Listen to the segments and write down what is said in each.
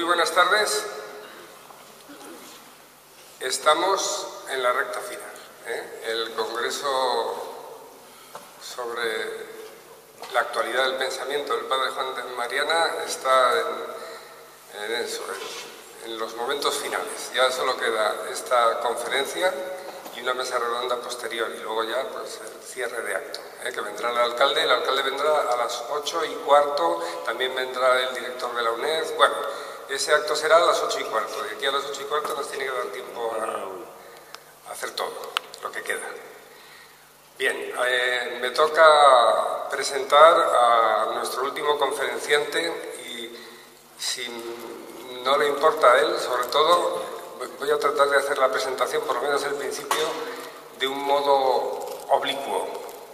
buenas tardes. Estamos en la recta final. El Congreso sobre la actualidad del pensamiento del padre Juan de Mariana está en los momentos finales. Ya solo queda esta conferencia y una mesa redonda posterior, y luego ya pues el cierre de acto, que vendrá el alcalde vendrá a las 8:15, también vendrá el director de la UNED. Bueno, ese acto será a las 8:15, de aquí a las 8:15 nos tiene que dar tiempo a hacer todo lo que queda. Bien, me toca presentar a nuestro último conferenciante y si no le importa a él, sobre todo, voy a tratar de hacer la presentación, por lo menos al principio, de un modo oblicuo.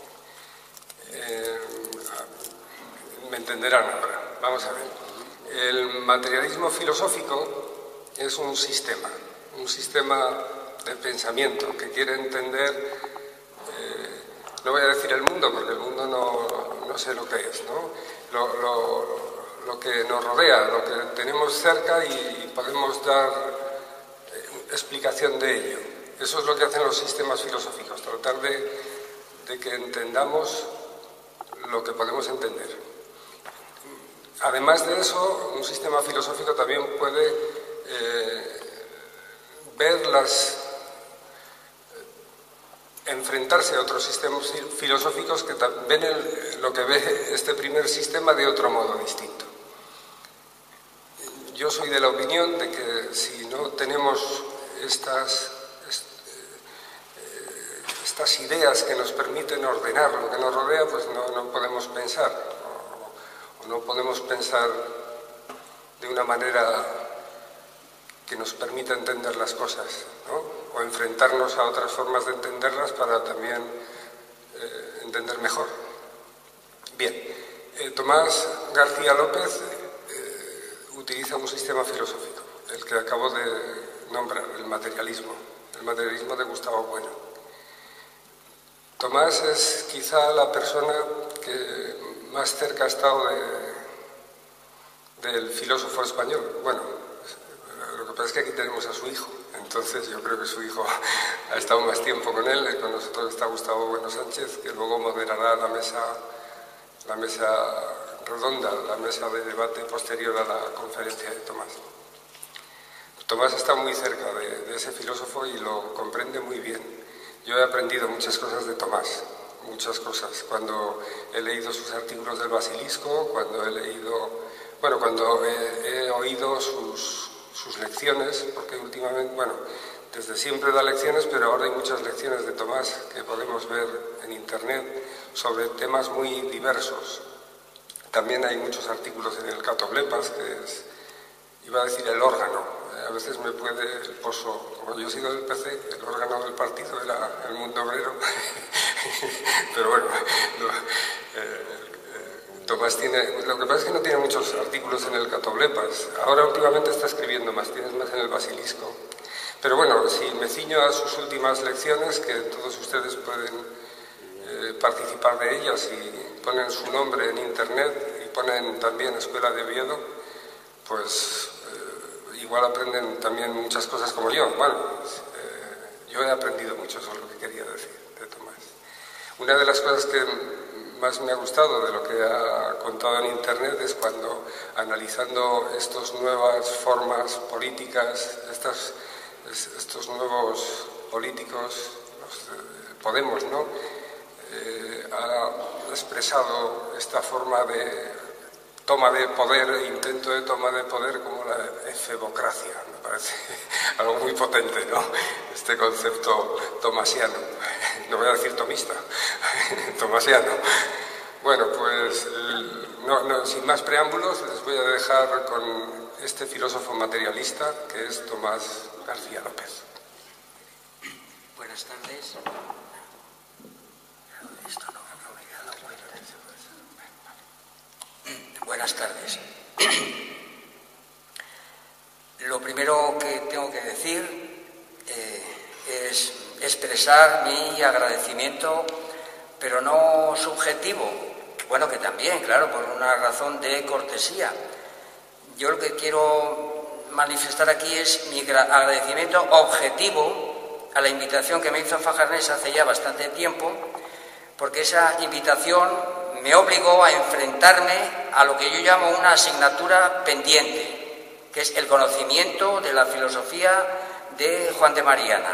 Me entenderán ahora. Vamos a ver. El materialismo filosófico es un sistema de pensamiento que quiere entender, no voy a decir el mundo, porque el mundo no sé lo que es, ¿no? Lo que nos rodea, lo que tenemos cerca y podemos dar explicación de ello. Eso es lo que hacen los sistemas filosóficos, tratar de que entendamos lo que podemos entender. Además de eso, un sistema filosófico también puede enfrentarse a otros sistemas filosóficos que ven lo que ve este primer sistema de otro modo distinto. Yo soy de la opinión de que si no tenemos estas ideas que nos permiten ordenar lo que nos rodea, pues no podemos pensar, o no podemos pensar de una manera que nos permita entender las cosas, ¿no? O enfrentarnos a otras formas de entenderlas para también entender mejor. Bien, Tomás García López utiliza un sistema filosófico, el que acabo de nombrar, el materialismo de Gustavo Bueno. Tomás es quizá la persona que más cerca ha estado del filósofo español. Bueno, lo que pasa es que aquí tenemos a su hijo, entonces yo creo que su hijo ha estado más tiempo con él. Con nosotros está Gustavo Bueno Sánchez, que luego moderará la mesa redonda, la mesa de debate posterior a la conferencia de Tomás. Tomás está muy cerca de ese filósofo y lo comprende muy bien. Yo he aprendido muchas cosas de Tomás, muchas cosas. Cuando he leído sus artículos del Basilisco, cuando he oído sus lecciones, porque últimamente, desde siempre da lecciones, pero ahora hay muchas lecciones de Tomás que podemos ver en Internet sobre temas muy diversos. También hay muchos artículos en el Catoblepas, que es, iba a decir el órgano. A veces me puede el pozo, como yo he sido del PC, el órgano del partido era el Mundo Obrero, pero bueno, Tomás tiene, lo que pasa es que no tiene muchos artículos en el Catoblepas, ahora últimamente está escribiendo más, tienes más en el Basilisco. Pero bueno, si me ciño a sus últimas lecciones, que todos ustedes pueden participar de ellas y ponen su nombre en Internet y ponen también Escuela de Oviedo, pues igual aprenden también muchas cosas como yo. Yo he aprendido mucho, eso es lo que quería decir de Tomás. Una de las cosas que más me ha gustado de lo que ha contado en Internet es cuando, analizando estas nuevas formas políticas, estos nuevos políticos, Podemos, ¿no? Ha expresado esta forma de toma de poder, intento de toma de poder como la efebocracia. Me parece algo muy potente, ¿no? Este concepto tomasiano. No voy a decir tomista, tomasiano. Bueno, pues sin más preámbulos les voy a dejar con este filósofo materialista que es Tomás García López. Buenas tardes. Buenas tardes. Lo primero que tengo que decir es expresar mi agradecimiento, pero no subjetivo, bueno, que también, claro, por una razón de cortesía. Yo lo que quiero manifestar aquí es mi agradecimiento objetivo a la invitación que me hizo Fajarnés hace ya bastante tiempo, porque esa invitación me obligó a enfrentarme a lo que yo llamo una asignatura pendiente, que es el conocimiento de la filosofía de Juan de Mariana.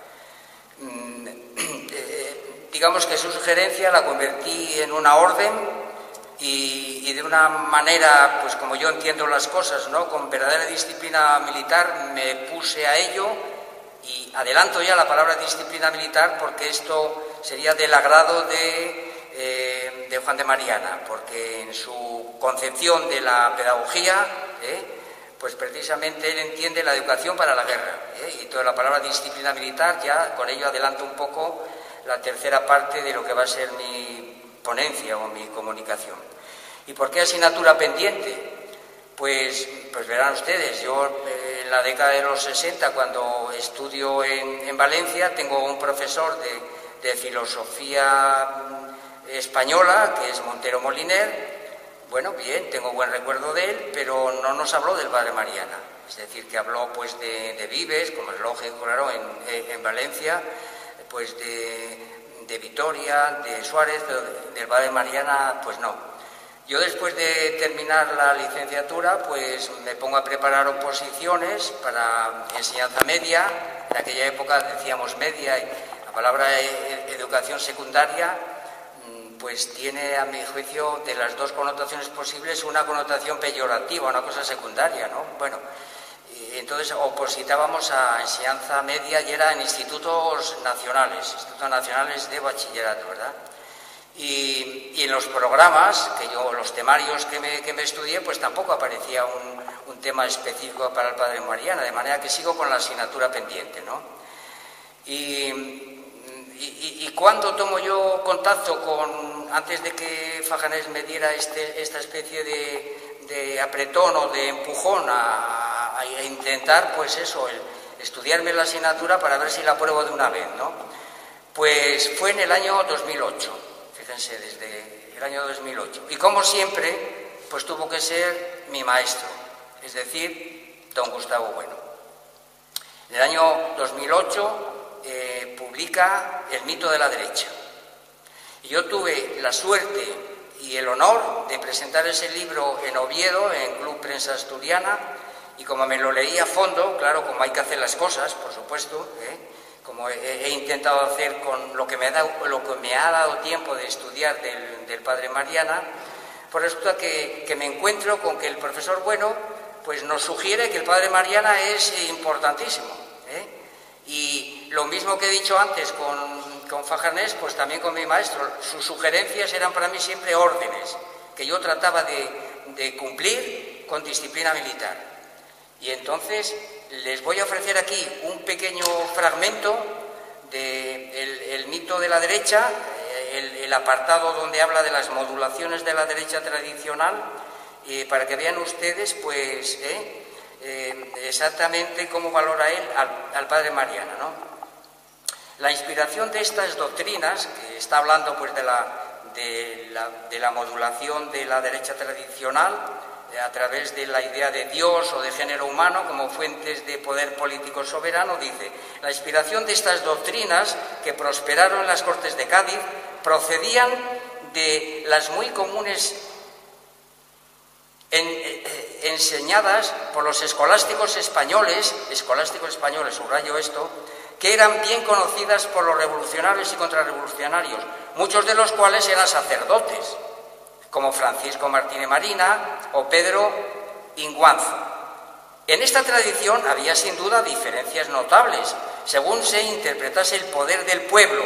Digamos que su sugerencia la convertí en una orden y de una manera, pues como yo entiendo las cosas, ¿no?, con verdadera disciplina militar, me puse a ello. Y adelanto ya la palabra disciplina militar porque esto sería del agrado de Juan de Mariana, porque en su concepción de la pedagogía, pues precisamente él entiende la educación para la guerra. Y toda la palabra disciplina militar, ya con ello adelanto un poco la tercera parte de lo que va a ser mi ponencia o mi comunicación. ¿Y por qué asignatura pendiente? Pues verán ustedes, yo en la década de los 60, cuando estudio en Valencia, tengo un profesor de filosofía española, que es Montero Moliner. Bueno, bien, tengo buen recuerdo de él, pero no nos habló del Padre Mariana. Es decir, que habló pues de Vives, como es lógico, claro, en Valencia, pues de Vitoria, de Suárez, pero del Padre Mariana, pues no. Yo después de terminar la licenciatura, pues me pongo a preparar oposiciones para enseñanza media. En aquella época decíamos media, y la palabra educación secundaria pues tiene, a mi juicio, de las dos connotaciones posibles, una connotación peyorativa, una cosa secundaria, ¿no? Bueno, entonces opositábamos a enseñanza media y era en institutos nacionales de bachillerato, ¿verdad? Y en los programas, los temarios que me estudié, pues tampoco aparecía un tema específico para el Padre Mariana, de manera que sigo con la asignatura pendiente, ¿no? ¿Y cuándo tomo yo contacto antes de que Fajarnés me diera esta especie de apretón o de empujón a intentar, pues eso, estudiarme la asignatura para ver si la apruebo de una vez, ¿no? Pues fue en el año 2008. Fíjense, desde el año 2008. Y como siempre, pues tuvo que ser mi maestro, es decir, don Gustavo Bueno. En el año 2008 publica El mito de la derecha. Y yo tuve la suerte y el honor de presentar ese libro en Oviedo, en Club Prensa Asturiana, y como me lo leí a fondo, claro, como hay que hacer las cosas, por supuesto, como he intentado hacer con lo que me ha dado tiempo de estudiar del Padre Mariana, pues resulta que me encuentro con que el profesor Bueno pues nos sugiere que el Padre Mariana es importantísimo. Y lo mismo que he dicho antes con Fajarnés, pues también con mi maestro, sus sugerencias eran para mí siempre órdenes, que yo trataba de cumplir con disciplina militar. Y entonces les voy a ofrecer aquí un pequeño fragmento del mito de la derecha, el apartado donde habla de las modulaciones de la derecha tradicional, para que vean ustedes pues exactamente cómo valora él al Padre Mariana, ¿no? La inspiración de estas doctrinas, que está hablando pues de la modulación de la derecha tradicional, a través de la idea de Dios o de género humano como fuentes de poder político soberano, dice: la inspiración de estas doctrinas que prosperaron en las Cortes de Cádiz procedían de las muy comunes enseñadas por los escolásticos españoles, subrayo esto, que eran bien conocidas por los revolucionarios y contrarrevolucionarios, muchos de los cuales eran sacerdotes, como Francisco Martínez Marina o Pedro Inguanzo. En esta tradición había sin duda diferencias notables, según se interpretase el poder del pueblo,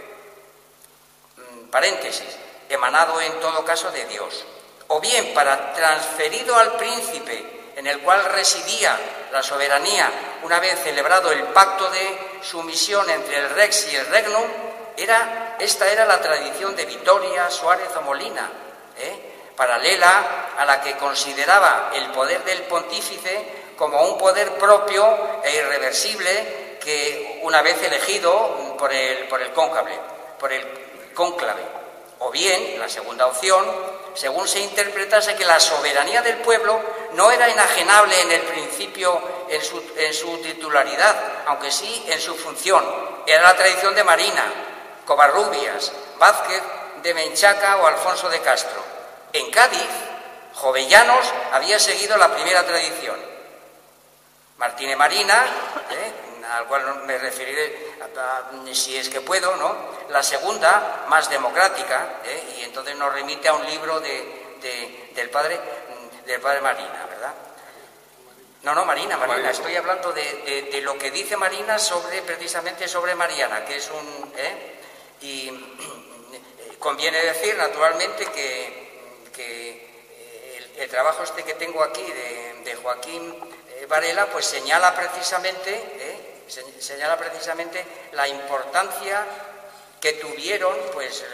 paréntesis, emanado en todo caso de Dios, o bien para transferido al príncipe, en el cual residía la soberanía, una vez celebrado el pacto de sumisión entre el rex y el regnum. Esta era la tradición de Vitoria, Suárez o Molina, paralela a la que consideraba el poder del pontífice como un poder propio e irreversible que, una vez elegido por el cónclave, o bien, la segunda opción, según se interpretase que la soberanía del pueblo no era enajenable en el principio en su titularidad, aunque sí en su función. Era la tradición de Marina, Covarrubias, Vázquez de Menchaca o Alfonso de Castro. En Cádiz, Jovellanos había seguido la primera tradición. Martínez Marina, al cual me referiré si es que puedo, ¿no? La segunda, más democrática, y entonces nos remite a un libro del padre Marina, ¿verdad? No, Marina, estoy hablando de lo que dice Marina precisamente sobre Mariana, que es y conviene decir, naturalmente, que el trabajo que tengo aquí de Joaquín Varela, pues señala precisamente la importancia que tuvieron, pues,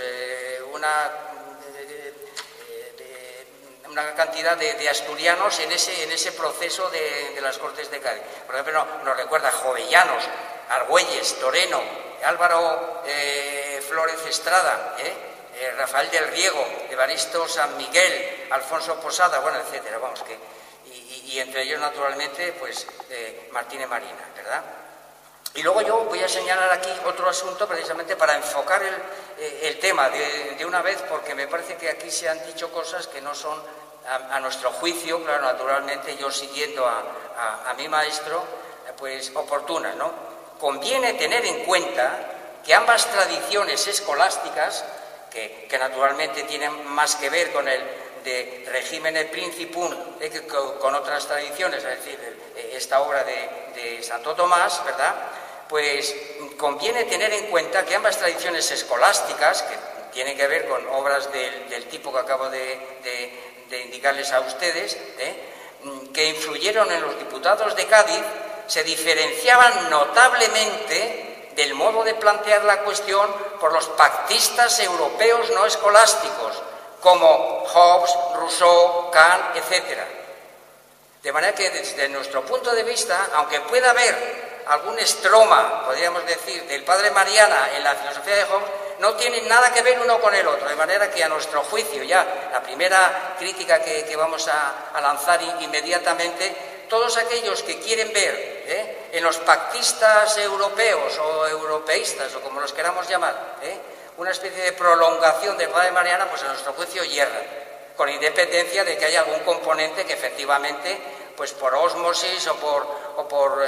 una cantidad de asturianos en ese proceso de las Cortes de Cádiz. Por ejemplo, nos recuerda Jovellanos, Argüelles, Toreno, Álvaro Flórez Estrada, Rafael del Riego, Evaristo San Miguel, Alfonso Posada, bueno, etcétera, vamos, y entre ellos, naturalmente, pues Martínez Marina, ¿verdad? Y luego yo voy a señalar aquí otro asunto precisamente para enfocar el tema de una vez, porque me parece que aquí se han dicho cosas que no son, a nuestro juicio, claro, naturalmente, yo siguiendo a mi maestro, pues oportunas, ¿no? Conviene tener en cuenta que ambas tradiciones escolásticas, que naturalmente tienen más que ver con el de Regimine Principum que con otras tradiciones, es decir, esta obra de Santo Tomás, ¿verdad? Pues conviene tener en cuenta que ambas tradiciones escolásticas, que tienen que ver con obras del tipo que acabo de indicarles a ustedes, que influyeron en los diputados de Cádiz, se diferenciaban notablemente del modo de plantear la cuestión por los pactistas europeos no escolásticos, como Hobbes, Rousseau, Kant, etc. De manera que desde nuestro punto de vista, aunque pueda haber algún estroma, podríamos decir, del padre Mariana en la filosofía de Hobbes, no tienen nada que ver uno con el otro, de manera que a nuestro juicio, ya la primera crítica que vamos a lanzar inmediatamente, todos aquellos que quieren ver en los pactistas europeos o europeístas, o como los queramos llamar, una especie de prolongación del padre Mariana, pues a nuestro juicio yerran, con independencia de que haya algún componente que efectivamente, pues por ósmosis o por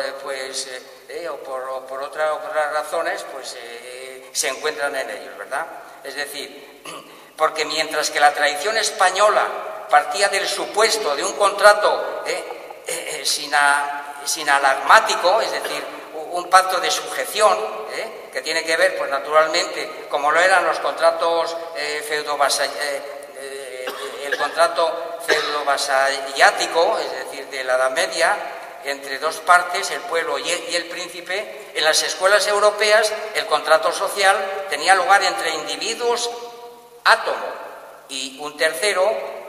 otras razones, pues se encuentran en ellos, ¿verdad? Es decir, porque mientras que la tradición española partía del supuesto de un contrato sinalagmático, es decir, un pacto de sujeción, que tiene que ver, pues naturalmente, como lo eran los contratos el contrato feudo-vasallático, es decir, de la Edad Media, entre dos partes, el pueblo y el príncipe. En las escuelas europeas el contrato social tenía lugar entre individuos átomo y un tercero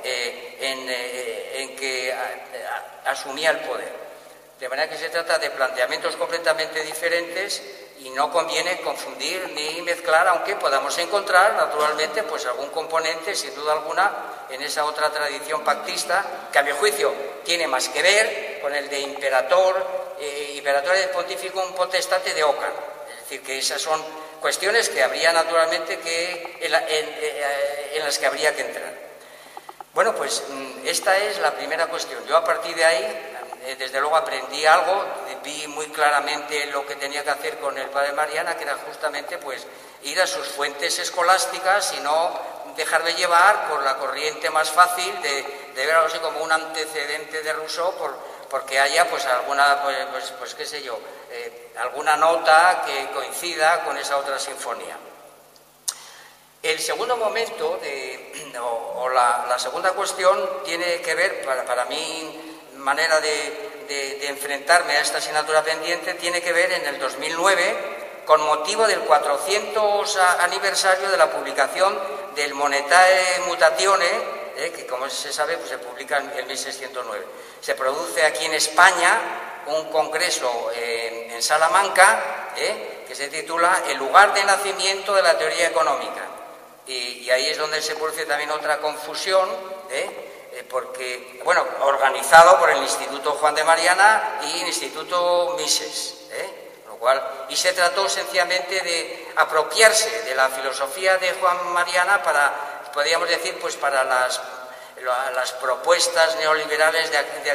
en que asumía el poder. De manera que se trata de planteamientos completamente diferentes y no conviene confundir ni mezclar, aunque podamos encontrar, naturalmente, pues algún componente, sin duda alguna, en esa otra tradición pactista, que a mi juicio tiene más que ver con el de imperatore pontificum potestate de Ocan. Es decir, que esas son cuestiones que habría, naturalmente, en las que habría que entrar. Bueno, pues esta es la primera cuestión. Yo a partir de ahí, desde luego aprendí algo, vi muy claramente lo que tenía que hacer con el padre Mariana, que era justamente pues ir a sus fuentes escolásticas y no dejarme llevar por la corriente más fácil de ver algo así como un antecedente de Rousseau, porque haya pues alguna, pues qué sé yo, alguna nota que coincida con esa otra sinfonía. El segundo momento, la segunda cuestión, tiene que ver, para mí, manera de enfrentarme a esta asignatura pendiente, tiene que ver en el 2009, con motivo del 400 aniversario de la publicación del Monetae Mutatione, que como se sabe, pues se publica en 1609. Se produce aquí en España un congreso en Salamanca, que se titula El lugar de nacimiento de la teoría económica. Y ahí es donde se produce también otra confusión, porque, bueno, organizado por el Instituto Juan de Mariana y el Instituto Mises, y se trató sencillamente de apropiarse de la filosofía de Juan Mariana para, podríamos decir, pues para las propuestas neoliberales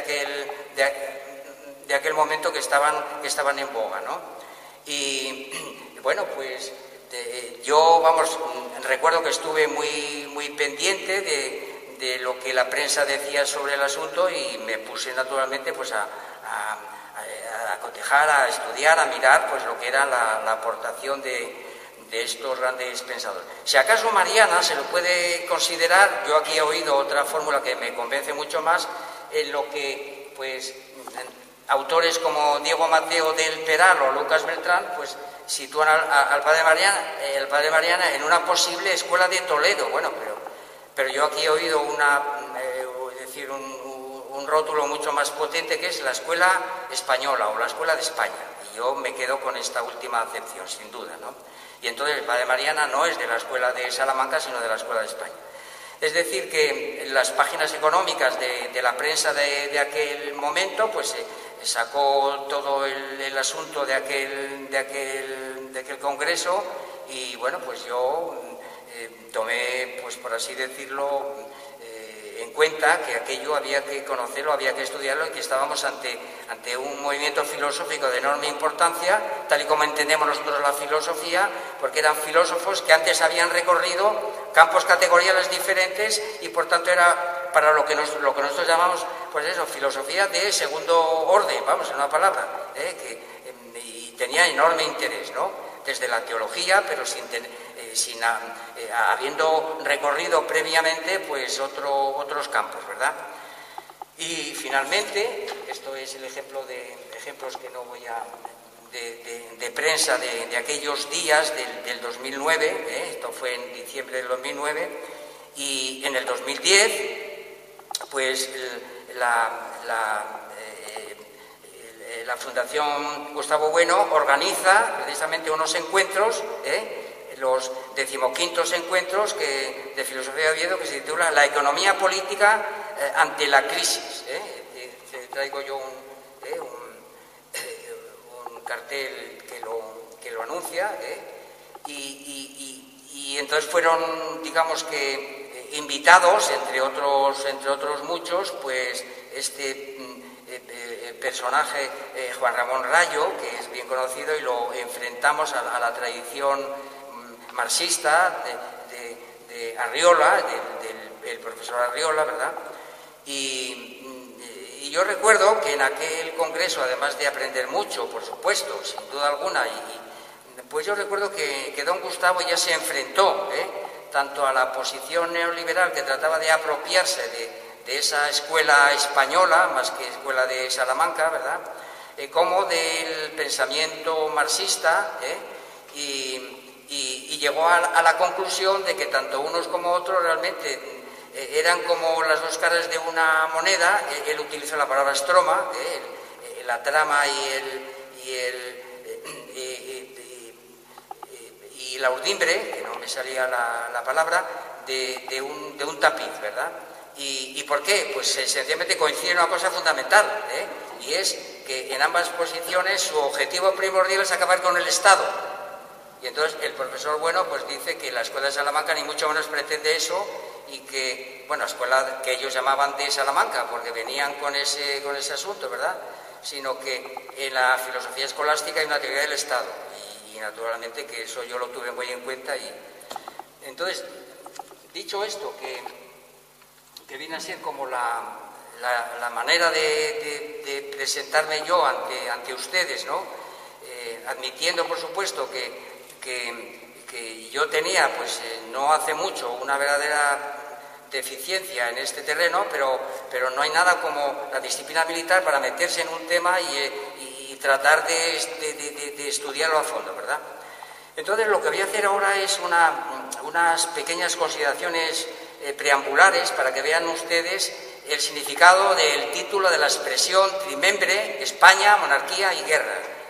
de aquel momento que estaban en boga, ¿no? Y bueno, pues yo, vamos, recuerdo que estuve muy pendiente de lo que la prensa decía sobre el asunto y me puse naturalmente pues a cotejar, a estudiar, a mirar pues lo que era la aportación de estos grandes pensadores. Si acaso Mariana se lo puede considerar, yo aquí he oído otra fórmula que me convence mucho más, en lo que pues autores como Diego Mateo del Peral o Lucas Beltrán pues sitúan al padre Mariana en una posible escuela de Toledo. Bueno, pero yo aquí he oído un rótulo mucho más potente, que es la escuela española o la escuela de España, y yo me quedo con esta última acepción, sin duda, ¿no? Y entonces el padre Mariana no es de la escuela de Salamanca, sino de la escuela de España. Es decir, que en las páginas económicas de la prensa de aquel momento, pues sacó todo el asunto de aquel congreso, y bueno, pues yo tomé, pues por así decirlo, en cuenta que aquello había que conocerlo, había que estudiarlo, y que estábamos ante un movimiento filosófico de enorme importancia, tal y como entendemos nosotros la filosofía, porque eran filósofos que antes habían recorrido campos categoriales diferentes, y por tanto era para lo que nosotros llamamos, pues eso, filosofía de segundo orden, vamos, en una palabra, y tenía enorme interés, ¿no? Desde la teología, pero habiendo recorrido previamente pues otros campos, ¿verdad? Y finalmente, esto es el ejemplo de ejemplos que no voy a de prensa de aquellos días del 2009, esto fue en diciembre del 2009, y en el 2010 pues la Fundación Gustavo Bueno organiza precisamente unos encuentros, los 15º encuentros de Filosofía de Oviedo, que se titula La economía política ante la crisis. Traigo yo un cartel que lo anuncia, y entonces fueron, digamos que, invitados, entre otros muchos, pues personaje, Juan Ramón Rayo, que es bien conocido, y lo enfrentamos a la tradición marxista de Arriola, del profesor Arriola, ¿verdad? Y yo recuerdo que en aquel congreso, además de aprender mucho, por supuesto, sin duda alguna, pues yo recuerdo que don Gustavo ya se enfrentó tanto a la posición neoliberal, que trataba de apropiarse de esa escuela española, más que escuela de Salamanca, ¿verdad?, como del pensamiento marxista, y llegó a la conclusión de que tanto unos como otros realmente eran como las dos caras de una moneda. Él utilizó la palabra stroma, la trama y la urdimbre, que no me salía la palabra, de un tapiz, ¿verdad? ¿Y por qué? Pues sencillamente coincide en una cosa fundamental, y es que en ambas posiciones su objetivo primordial es acabar con el Estado. Y entonces el profesor Bueno pues dice que la escuela de Salamanca ni mucho menos pretende eso, y que, bueno, escuela que ellos llamaban de Salamanca porque venían con ese asunto, ¿verdad?, sino que en la filosofía escolástica hay una teoría del Estado, y naturalmente que eso yo lo tuve muy en cuenta. Y entonces, dicho esto, que viene a ser como la manera de presentarme yo ante ustedes, ¿no?, admitiendo, por supuesto, que yo tenía, pues no hace mucho, una verdadera deficiencia en este terreno, pero no hay nada como la disciplina militar para meterse en un tema y tratar de estudiarlo a fondo, ¿verdad? Entonces, lo que voy a hacer ahora es unas pequeñas consideraciones preambulares para que vean ustedes el significado del título de la expresión trimembre, España, monarquía y guerra,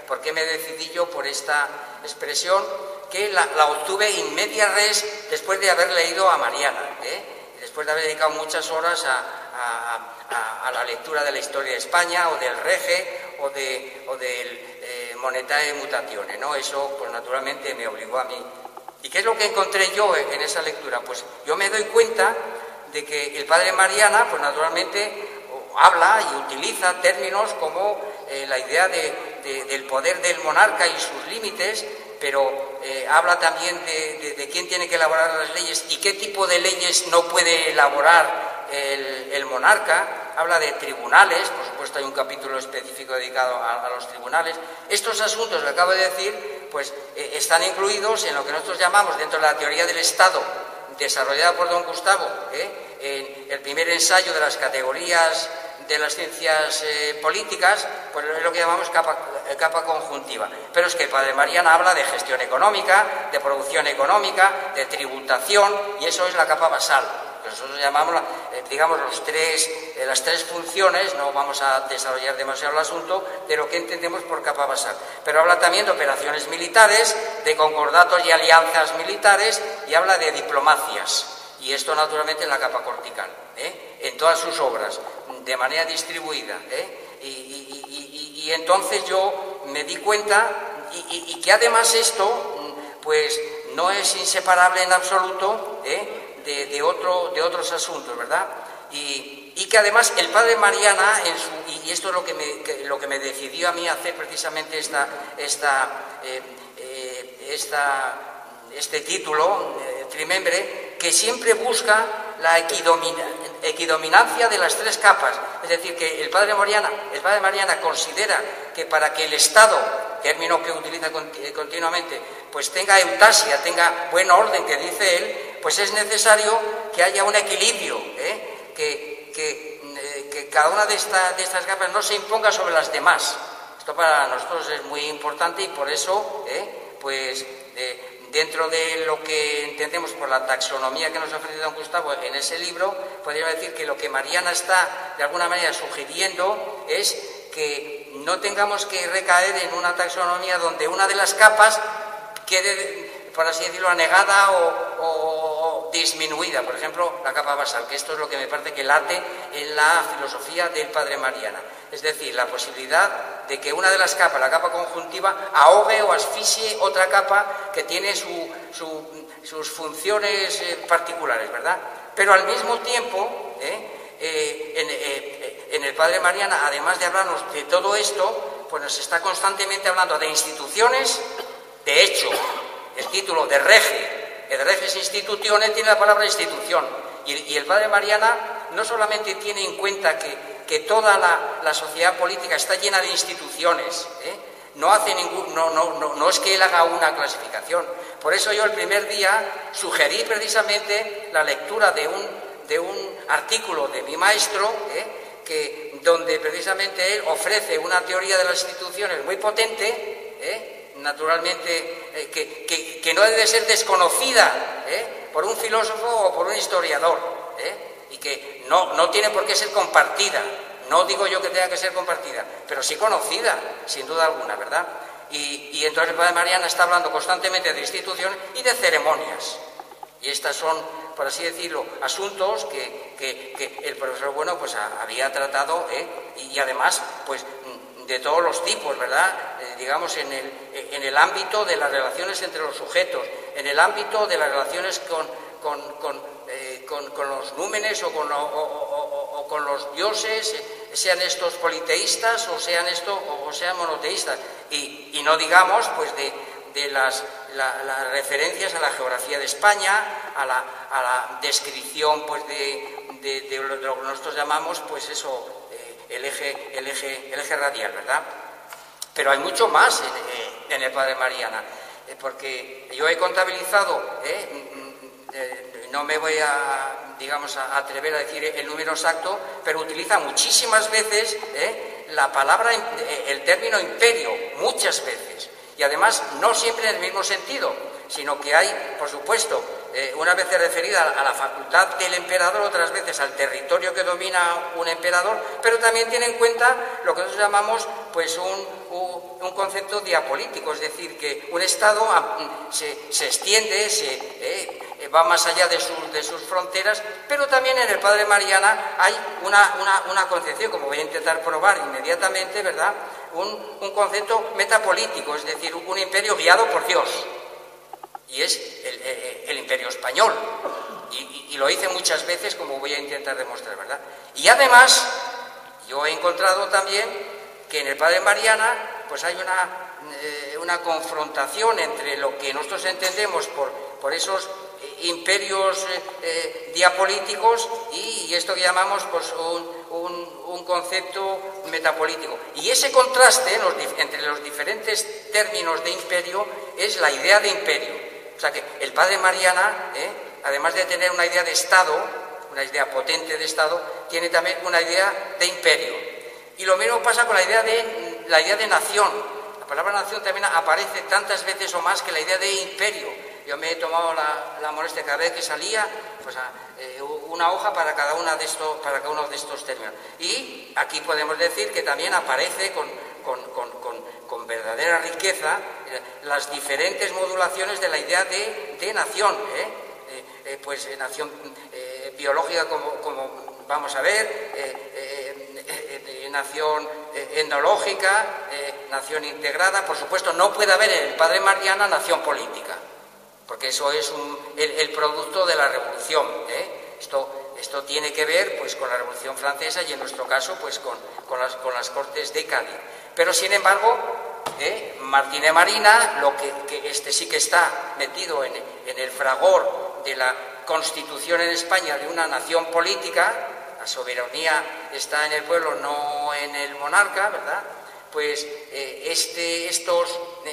¿Por qué me decidí yo por esta expresión? Que la obtuve in media res después de haber leído a Mariana, después de haber dedicado muchas horas a la lectura de la historia de España, o del Rege, o del Monetae Mutatione, ¿no? Eso, pues naturalmente, me obligó a mí. ¿Y qué es lo que encontré yo en esa lectura? Pues yo me doy cuenta de que el padre Mariana, pues naturalmente, habla y utiliza términos como la idea del poder del monarca y sus límites, pero habla también de quién tiene que elaborar las leyes y qué tipo de leyes no puede elaborar el monarca. Habla de tribunales, por supuesto hay un capítulo específico dedicado a los tribunales. Estos asuntos que acabo de decir, pues están incluidos en lo que nosotros llamamos, dentro de la teoría del Estado, desarrollada por don Gustavo, en el primer ensayo de las categorías de las ciencias políticas, pues es lo que llamamos capa conjuntiva. Pero es que el padre Mariana habla de gestión económica, de producción económica, de tributación, y eso es la capa basal. Nosotros llamamos, digamos, las tres funciones, no vamos a desarrollar demasiado el asunto, de lo que entendemos por capa basal. Pero habla también de operaciones militares, de concordatos y alianzas militares, y habla de diplomacias. Y esto, naturalmente, en la capa cortical, en todas sus obras, de manera distribuida. Y entonces yo me di cuenta, y que además esto, pues, no es inseparable en absoluto, de otros asuntos, ¿verdad? Y que además el padre Mariana, y esto es lo que me decidió a mí a hacer precisamente este título, Trimembre, que siempre busca la equidominancia de las tres capas. Es decir, que el padre Mariana considera que para que el Estado, término que utiliza continuamente, pues tenga eutasia, tenga buen orden, que dice él, pues es necesario que haya un equilibrio, que cada una de estas capas no se imponga sobre las demás. Esto para nosotros es muy importante, y por eso, pues dentro de lo que entendemos por la taxonomía que nos ofrece don Gustavo en ese libro, podríamos decir que lo que Mariana está de alguna manera sugiriendo es que no tengamos que recaer en una taxonomía donde una de las capas quede, por así decirlo, anegada o disminuida. Por ejemplo, la capa basal, que esto es lo que me parece que late en la filosofía del padre Mariana. Es decir, la posibilidad de que una de las capas, la capa conjuntiva, ahogue o asfixie otra capa que tiene sus funciones particulares, ¿verdad? Pero al mismo tiempo, en el padre Mariana, además de hablarnos de todo esto, pues nos está constantemente hablando de instituciones. De hecho, el título de Rege, el Reges Institutiones, tiene la palabra institución. Y el padre Mariana no solamente tiene en cuenta que toda la sociedad política está llena de instituciones, no es que él haga una clasificación. Por eso yo el primer día sugerí precisamente la lectura de un artículo de mi maestro, donde precisamente él ofrece una teoría de las instituciones muy potente, naturalmente, que no debe ser desconocida por un filósofo o por un historiador, y que no tiene por qué ser compartida. No digo yo que tenga que ser compartida, pero sí conocida, sin duda alguna, ¿verdad? Y entonces el padre Mariana está hablando constantemente de instituciones y de ceremonias. Y estas son, por así decirlo, asuntos que el profesor Bueno pues había tratado, y además, pues, de todos los tipos, ¿verdad? Digamos, en el ámbito de las relaciones entre los sujetos, en el ámbito de las relaciones con los númenes o con los dioses, sean estos politeístas o sean monoteístas, y no digamos, pues, de las referencias a la geografía de España, a la descripción, pues, de lo que nosotros llamamos, pues eso, el eje radial, ¿verdad? Pero hay mucho más en el padre Mariana, porque yo he contabilizado, no me voy a atrever a decir el número exacto, pero utiliza muchísimas veces la palabra, el término imperio, muchas veces. Y además, no siempre en el mismo sentido, sino que hay, por supuesto, unas veces referida a la facultad del emperador, otras veces al territorio que domina un emperador, pero también tiene en cuenta lo que nosotros llamamos pues un concepto diapolítico, es decir, que un Estado se extiende, va más allá de sus fronteras, pero también en el Padre Mariana hay una concepción, como voy a intentar probar inmediatamente, ¿verdad?, un concepto metapolítico, es decir, un imperio guiado por Dios. Y es el imperio español. Y lo hice muchas veces, como voy a intentar demostrar, ¿verdad? Y además, yo he encontrado también que en el Padre Mariana pues hay una confrontación entre lo que nosotros entendemos por esos imperios diapolíticos y esto que llamamos pues un concepto metapolítico. Y ese contraste entre los diferentes términos de imperio es la idea de imperio. O sea que el Padre Mariana, además de tener una idea de Estado, una idea potente de Estado, tiene también una idea de imperio. Y lo mismo pasa con la idea de nación. La palabra nación también aparece tantas veces o más que la idea de imperio. Yo me he tomado la molestia cada vez que salía, pues una hoja para cada uno de estos términos. Y aquí podemos decir que también aparece con verdadera riqueza las diferentes modulaciones de la idea de nación, pues nación biológica como vamos a ver, nación etnológica, nación integrada. Por supuesto, no puede haber en el Padre Mariana nación política, porque eso es el producto de la Revolución. Esto tiene que ver pues con la Revolución Francesa y en nuestro caso pues con las Cortes de Cádiz. Pero sin embargo, Martínez Marina, que sí que está metido en el fragor de la Constitución en España de una nación política, la soberanía está en el pueblo, no en el monarca, ¿verdad? Pues estos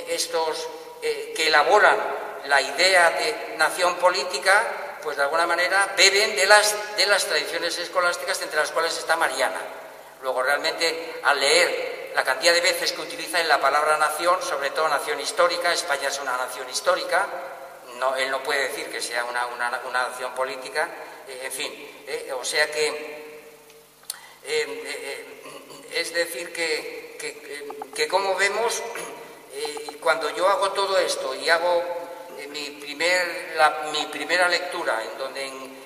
que elaboran la idea de nación política, pues de alguna manera beben de las tradiciones escolásticas entre las cuales está Mariana. Luego realmente al leer la cantidad de veces que utiliza en la palabra nación, sobre todo nación histórica, España es una nación histórica, él no puede decir que sea una nación política, en fin, o sea que es decir que como vemos, cuando yo hago todo esto y hago mi primera lectura en donde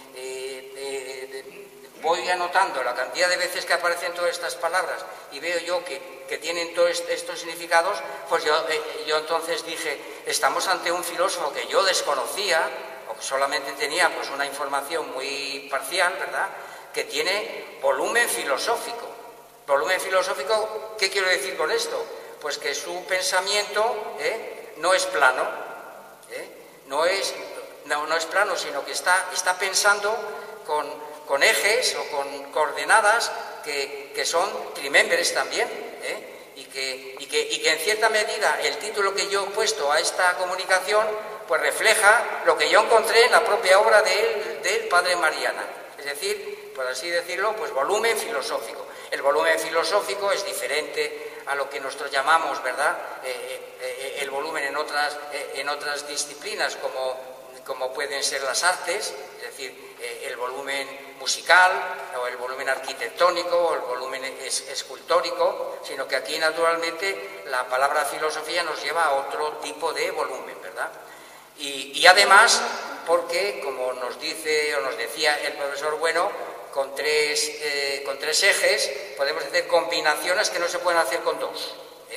voy anotando la cantidad de veces que aparecen todas estas palabras y veo yo que tienen todos estos significados, pues yo entonces dije, estamos ante un filósofo que yo desconocía, o que solamente tenía pues una información muy parcial, ¿verdad?, que tiene volumen filosófico. Volumen filosófico, ¿qué quiero decir con esto? Pues que su pensamiento no es plano, no es plano, sino que está pensando con ejes o con coordenadas que son trimembres también, y que en cierta medida el título que yo he puesto a esta comunicación pues refleja lo que yo encontré en la propia obra del Padre Mariana, es decir, por así decirlo, pues volumen filosófico. El volumen filosófico es diferente a lo que nosotros llamamos, ¿verdad?, el volumen en otras disciplinas como pueden ser las artes, es decir, el volumen musical o el volumen arquitectónico o el volumen escultórico, sino que aquí naturalmente la palabra filosofía nos lleva a otro tipo de volumen, ¿verdad? Y además porque, como nos dice o nos decía el profesor Bueno, con tres ejes podemos hacer combinaciones que no se pueden hacer con dos,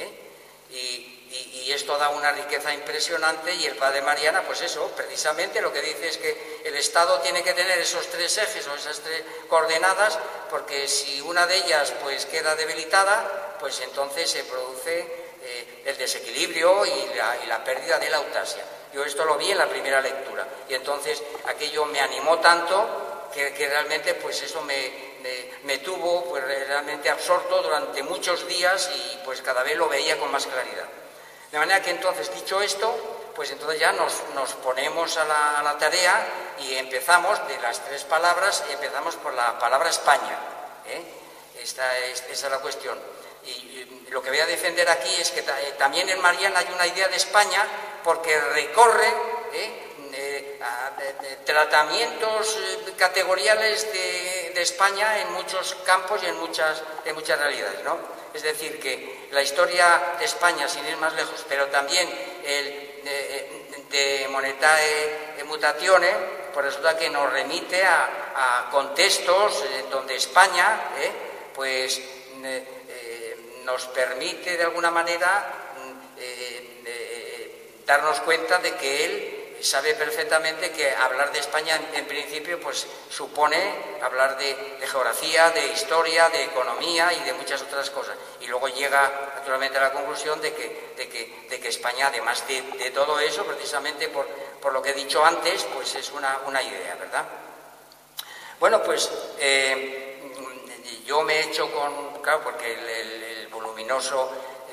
y esto da una riqueza impresionante. Y el Padre Mariana, pues eso, precisamente lo que dice es que el Estado tiene que tener esos tres ejes o esas tres coordenadas, porque si una de ellas pues queda debilitada, pues entonces se produce el desequilibrio y la pérdida de la autasia. Yo esto lo vi en la primera lectura y entonces aquello me animó tanto que realmente pues eso me tuvo pues realmente absorto durante muchos días y pues cada vez lo veía con más claridad. De manera que entonces, dicho esto, pues entonces ya nos ponemos a la tarea y empezamos de las tres palabras, empezamos por la palabra España, Esa es la cuestión. Y lo que voy a defender aquí es que también en Mariana hay una idea de España porque recorre tratamientos categoriales de España en muchos campos y en muchas realidades, ¿no? Es decir, que la historia de España, sin ir más lejos, pero también el de Monetae Mutatione, pues resulta que nos remite a contextos donde España pues nos permite de alguna manera darnos cuenta de que él sabe perfectamente que hablar de España en principio pues supone hablar de geografía, de historia, de economía y de muchas otras cosas. Y luego llega naturalmente a la conclusión de que España, además de todo eso, precisamente por lo que he dicho antes, pues es una idea, ¿verdad? Bueno, pues yo me he hecho claro, porque el voluminoso...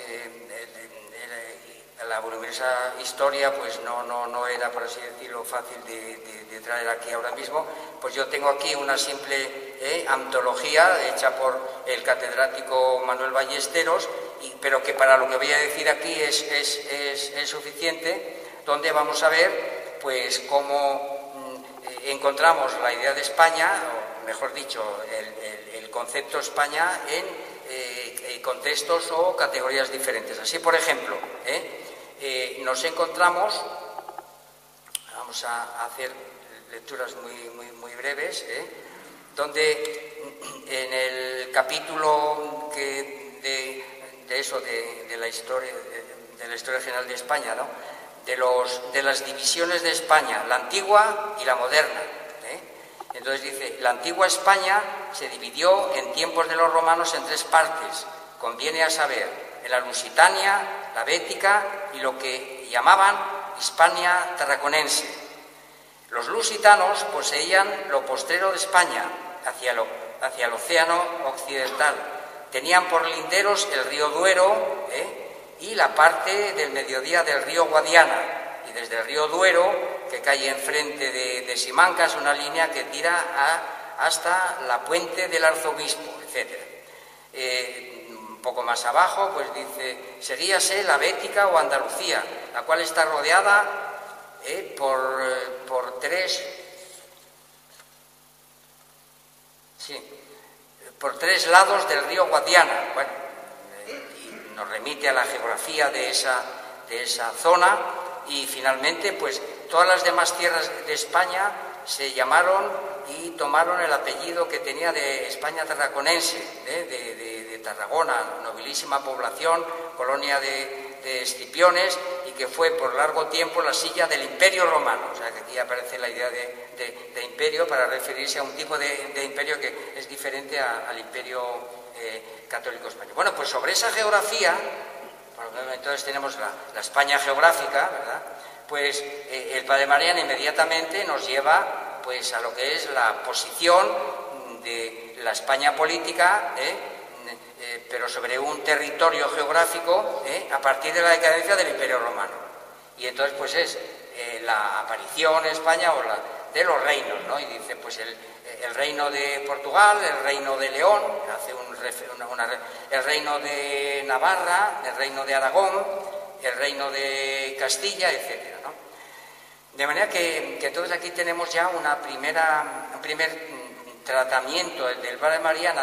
la voluminosa historia pues no era, por así decirlo, fácil de traer aquí ahora mismo. Pues yo tengo aquí una simple antología hecha por el catedrático Manuel Ballesteros, pero que para lo que voy a decir aquí es suficiente, donde vamos a ver pues cómo encontramos la idea de España, o mejor dicho, el concepto España en contextos o categorías diferentes. Así, por ejemplo, nos encontramos, vamos a hacer lecturas muy breves, donde en el capítulo de la historia general de España, ¿no? de las divisiones de España, la antigua y la moderna. Entonces dice, la antigua España se dividió en tiempos de los romanos en 3 partes, conviene a saber, en la Lusitania, la Bética y lo que llamaban Hispania Tarraconense. Los lusitanos poseían lo postrero de España, hacia el océano occidental. Tenían por linderos el río Duero y la parte del mediodía del río Guadiana. Y desde el río Duero, que cae enfrente de Simancas, una línea que tira hasta la puente del Arzobispo, etc. Un poco más abajo, pues dice, seguíase la Bética o Andalucía, la cual está rodeada por tres lados del río Guadiana. Bueno, y nos remite a la geografía de esa zona, y finalmente, pues todas las demás tierras de España se llamaron y tomaron el apellido que tenía de España Tarraconense, de Tarragona, nobilísima población, colonia de Escipiones, y que fue por largo tiempo la silla del Imperio Romano. O sea, que aquí aparece la idea de imperio para referirse a un tipo de imperio que es diferente al imperio católico español. Bueno, pues sobre esa geografía, entonces tenemos la España geográfica, ¿verdad? Pues el padre Mariana inmediatamente nos lleva pues a lo que es la posición de la España política, pero sobre un territorio geográfico a partir de la decadencia del Imperio Romano. Y entonces pues es la aparición en España de los reinos, ¿no? Y dice pues el reino de Portugal, el reino de León, hace el reino de Navarra, el reino de Aragón, el reino de Castilla, etcétera, ¿no? De manera que entonces aquí tenemos ya un primer tratamiento del padre Mariana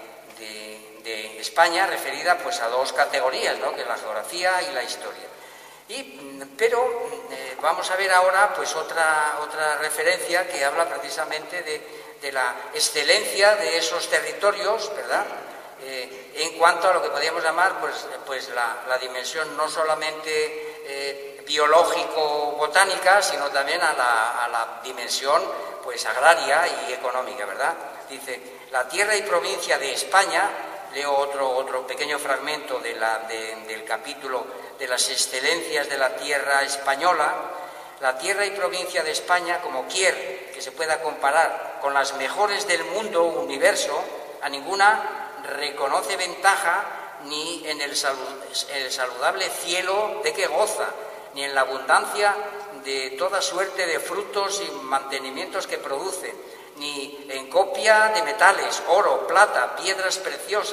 de España, referida pues a 2 categorías, ¿no? Que es la geografía y la historia. Pero vamos a ver ahora pues otra referencia que habla precisamente de la excelencia de esos territorios, ¿verdad? En cuanto a lo que podríamos llamar pues la dimensión no solamente biológico-botánica, sino también a la dimensión pues agraria y económica, ¿verdad? Dice, la tierra y provincia de España, leo otro pequeño fragmento del capítulo de las excelencias de la tierra española. La tierra y provincia de España, como quier que se pueda comparar con las mejores del mundo universo, a ninguna reconoce ventaja ni en el saludable cielo de que goza, ni en la abundancia de toda suerte de frutos y mantenimientos que produce, ni en copia de metales, oro, plata, piedras preciosas,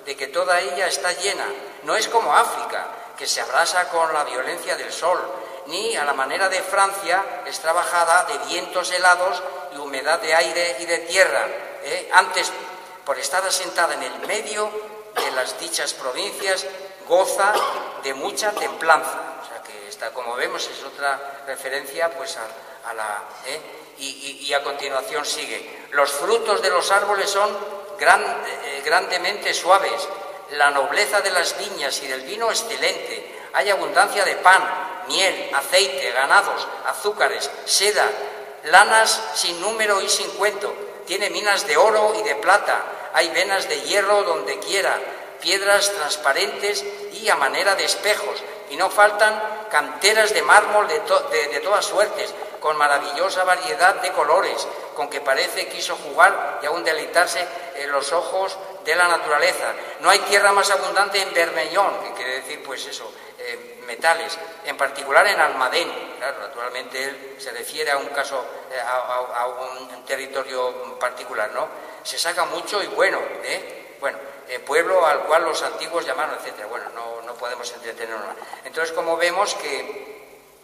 de que toda ella está llena. No es como África, que se abrasa con la violencia del sol, ni a la manera de Francia es trabajada de vientos helados y humedad de aire y de tierra. Antes, por estar asentada en el medio de las dichas provincias, goza de mucha templanza. O sea que esta, como vemos, es otra referencia pues a la... Y a continuación sigue. Los frutos de los árboles son grandemente suaves, la nobleza de las viñas y del vino excelente, hay abundancia de pan, miel, aceite, ganados, azúcares, seda, lanas sin número y sin cuento, tiene minas de oro y de plata, hay venas de hierro donde quiera, piedras transparentes y a manera de espejos, y no faltan canteras de mármol de todas suertes, con maravillosa variedad de colores, con que parece quiso jugar y aún deleitarse en los ojos de la naturaleza. No hay tierra más abundante en Bermellón, que quiere decir, pues eso, metales, en particular en Almadén. Claro, naturalmente él se refiere a un caso, a un territorio particular, ¿no? Se saca mucho y bueno, pueblo al cual los antiguos llamaron, etcétera. Bueno, no podemos entretenernos más. Entonces, como vemos que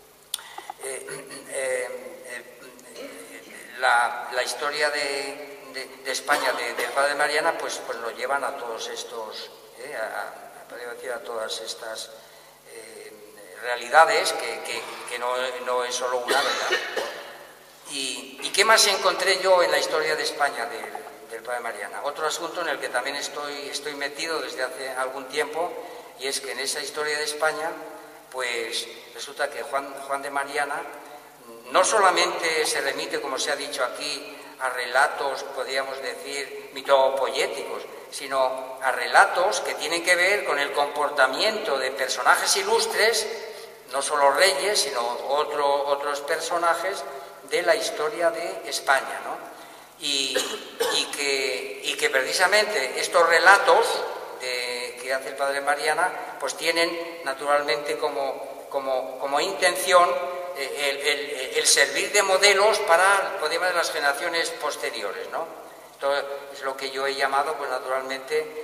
la historia de España, del Padre Mariana, pues nos llevan a todos estos, a todas estas realidades que no es solo una, ¿verdad? ¿Y qué más encontré yo en la historia de España del Padre Mariana? Otro asunto en el que también estoy metido desde hace algún tiempo, y es que en esa historia de España, pues resulta que Juan de Mariana no solamente se remite, como se ha dicho aquí, a relatos, podríamos decir, mitopoéticos, sino a relatos que tienen que ver con el comportamiento de personajes ilustres, no solo reyes, sino otros personajes de la historia de España, ¿no? Y que precisamente estos relatos que hace el Padre Mariana, pues tienen naturalmente como intención el servir de modelos para las generaciones posteriores, ¿no? Esto es lo que yo he llamado, pues naturalmente,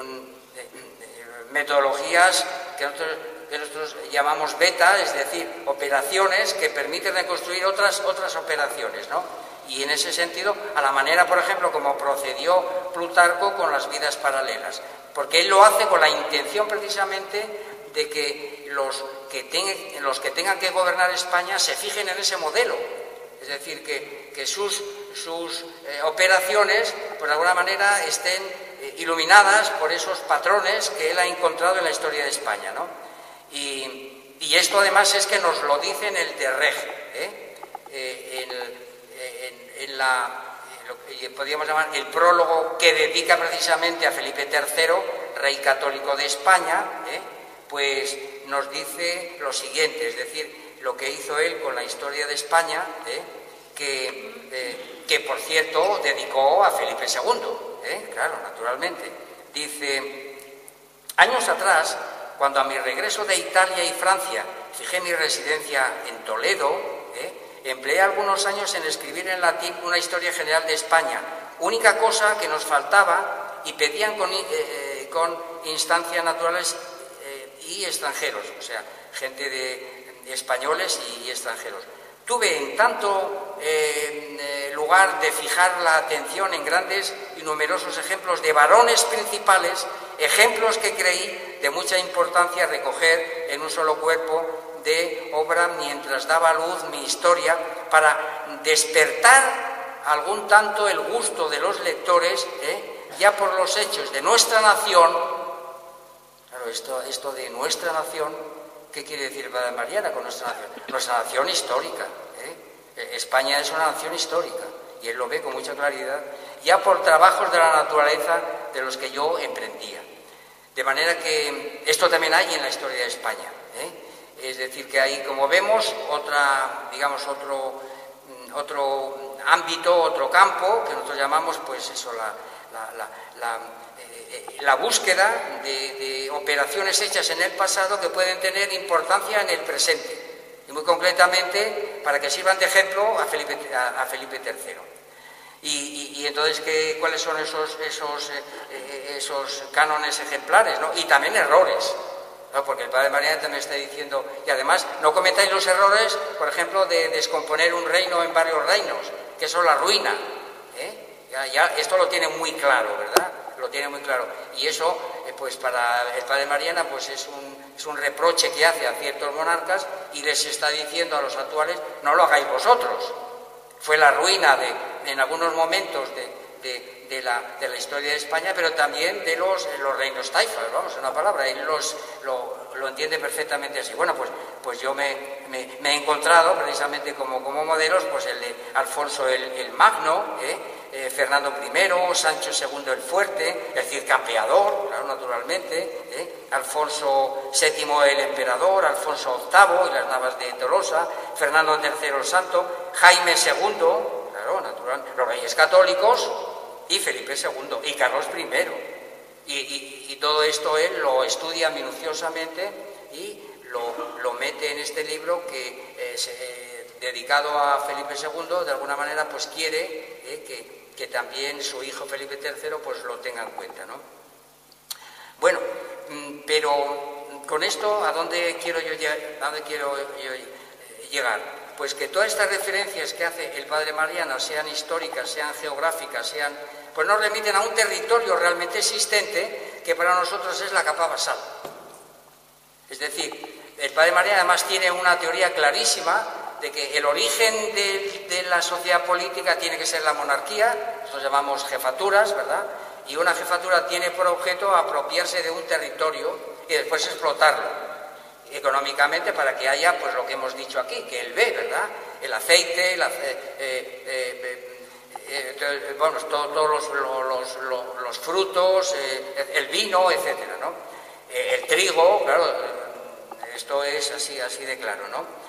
metodologías que nosotros llamamos beta, es decir, operaciones que permiten reconstruir otras operaciones, ¿no? Y en ese sentido, a la manera, por ejemplo, como procedió Plutarco con las vidas paralelas, porque él lo hace con la intención precisamente de que los que tengan que gobernar España se fijen en ese modelo, es decir, que sus operaciones, pues de alguna manera, estén iluminadas por esos patrones que él ha encontrado en la historia de España, ¿no? Y esto además es que nos lo dice en el de Reg, lo que podríamos llamar el prólogo que dedica precisamente a Felipe III, rey católico de España, pues nos dice lo siguiente, es decir, lo que hizo él con la historia de España, que por cierto dedicó a Felipe II, claro, naturalmente. Dice: años atrás, cuando a mi regreso de Italia y Francia fijé mi residencia en Toledo, empleé algunos años en escribir en latín una historia general de España, única cosa que nos faltaba, y pedían con instancias naturales y extranjeros, o sea, gente de españoles y extranjeros. Tuve en tanto lugar de fijar la atención en grandes y numerosos ejemplos de varones principales, ejemplos que creí de mucha importancia recoger en un solo cuerpo de obra mientras daba a luz mi historia, para despertar algún tanto el gusto de los lectores, ya por los hechos de nuestra nación. Claro, esto de nuestra nación, ¿qué quiere decir Padre Mariana con nuestra nación? Nuestra nación histórica. España es una nación histórica, y él lo ve con mucha claridad, ya por trabajos de la naturaleza de los que yo emprendía. De manera que esto también hay en la historia de España. Es decir, que hay, como vemos, otro ámbito, otro campo, que nosotros llamamos, pues eso, la búsqueda de operaciones hechas en el pasado que pueden tener importancia en el presente, y muy concretamente para que sirvan de ejemplo a Felipe III. Y entonces, ¿cuáles son esos cánones ejemplares, ¿no? Y también errores, ¿no? Porque el padre Mariana también está diciendo, y además no cometáis los errores, por ejemplo, de descomponer un reino en varios reinos, que eso es la ruina, ¿eh? Esto lo tiene muy claro, ¿verdad? Lo tiene muy claro. Y eso, pues para el padre Mariana, pues es un reproche que hace a ciertos monarcas y les está diciendo a los actuales, no lo hagáis vosotros. Fue la ruina en algunos momentos de la historia de España, pero también de los reinos taifas, vamos, en una palabra, él lo entiende perfectamente así. Bueno, pues yo me he encontrado precisamente como modelos, pues el de Alfonso el Magno, Fernando I, Sancho II el Fuerte, el Cid Campeador, claro, naturalmente, Alfonso VII el Emperador, Alfonso VIII y las Navas de Tolosa, Fernando III el Santo, Jaime II, claro, natural, los Reyes Católicos y Felipe II y Carlos I. Y todo esto él lo estudia minuciosamente y lo mete en este libro que dedicado a Felipe II, de alguna manera pues quiere que también su hijo Felipe III pues lo tenga en cuenta, ¿no? Bueno, pero con esto, ¿a dónde quiero yo llegar? Pues que todas estas referencias que hace el padre Mariana, sean históricas, sean geográficas, pues nos remiten a un territorio realmente existente que para nosotros es la capa basal. Es decir, el padre Mariana además tiene una teoría clarísima de que el origen de la sociedad política tiene que ser la monarquía, nosotros llamamos jefaturas, ¿verdad? Y una jefatura tiene por objeto apropiarse de un territorio y después explotarlo económicamente para que haya, pues lo que hemos dicho aquí, que el B, ¿verdad? El aceite, bueno, todos los frutos, el vino, etcétera, ¿no? El trigo, claro, esto es así de claro, ¿no?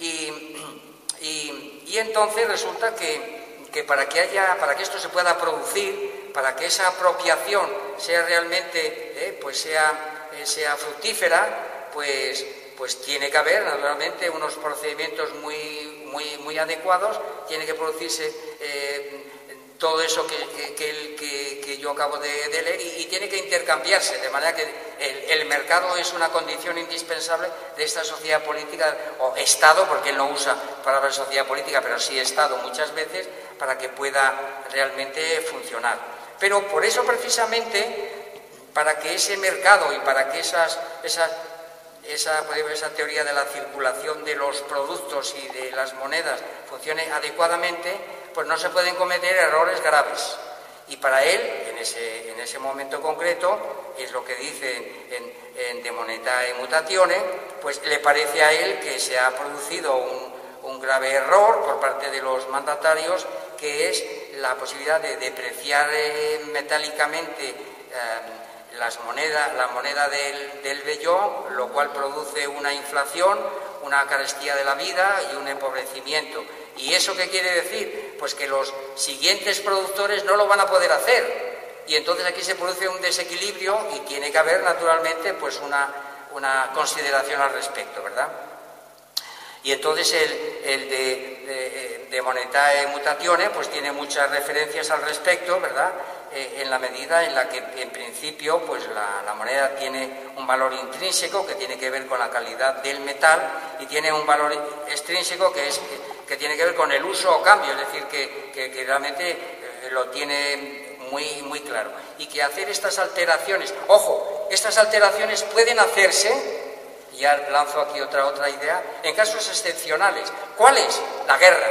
Y entonces resulta que para que esto se pueda producir, para que esa apropiación sea realmente, pues sea fructífera, pues tiene que haber naturalmente unos procedimientos muy adecuados, tiene que producirse todo eso que yo acabo de leer y tiene que intercambiarse, de manera que el mercado es una condición indispensable de esta sociedad política, o Estado, porque él no usa palabra sociedad política, pero sí Estado muchas veces, para que pueda realmente funcionar. Pero por eso precisamente, para que ese mercado y para que esa teoría de la circulación de los productos y de las monedas funcione adecuadamente, pues no se pueden cometer errores graves. Y para él, en ese momento concreto, es lo que dice en De Monetae Mutatione, pues le parece a él que se ha producido un grave error por parte de los mandatarios, que es la posibilidad de depreciar metálicamente la moneda del vellón, lo cual produce una inflación, una carestía de la vida y un empobrecimiento. ¿Y eso qué quiere decir? Pues que los siguientes productores no lo van a poder hacer. Y entonces aquí se produce un desequilibrio y tiene que haber naturalmente pues una consideración al respecto, ¿verdad? Y entonces el de Monetae Mutatione pues tiene muchas referencias al respecto, ¿verdad? En la medida en la que en principio pues la moneda tiene un valor intrínseco que tiene que ver con la calidad del metal y tiene un valor extrínseco que tiene que ver con el uso o cambio, es decir, que realmente lo tiene muy claro. Y que hacer estas alteraciones, ojo, estas alteraciones pueden hacerse, y ya lanzo aquí otra idea, en casos excepcionales. ¿Cuál es? La guerra.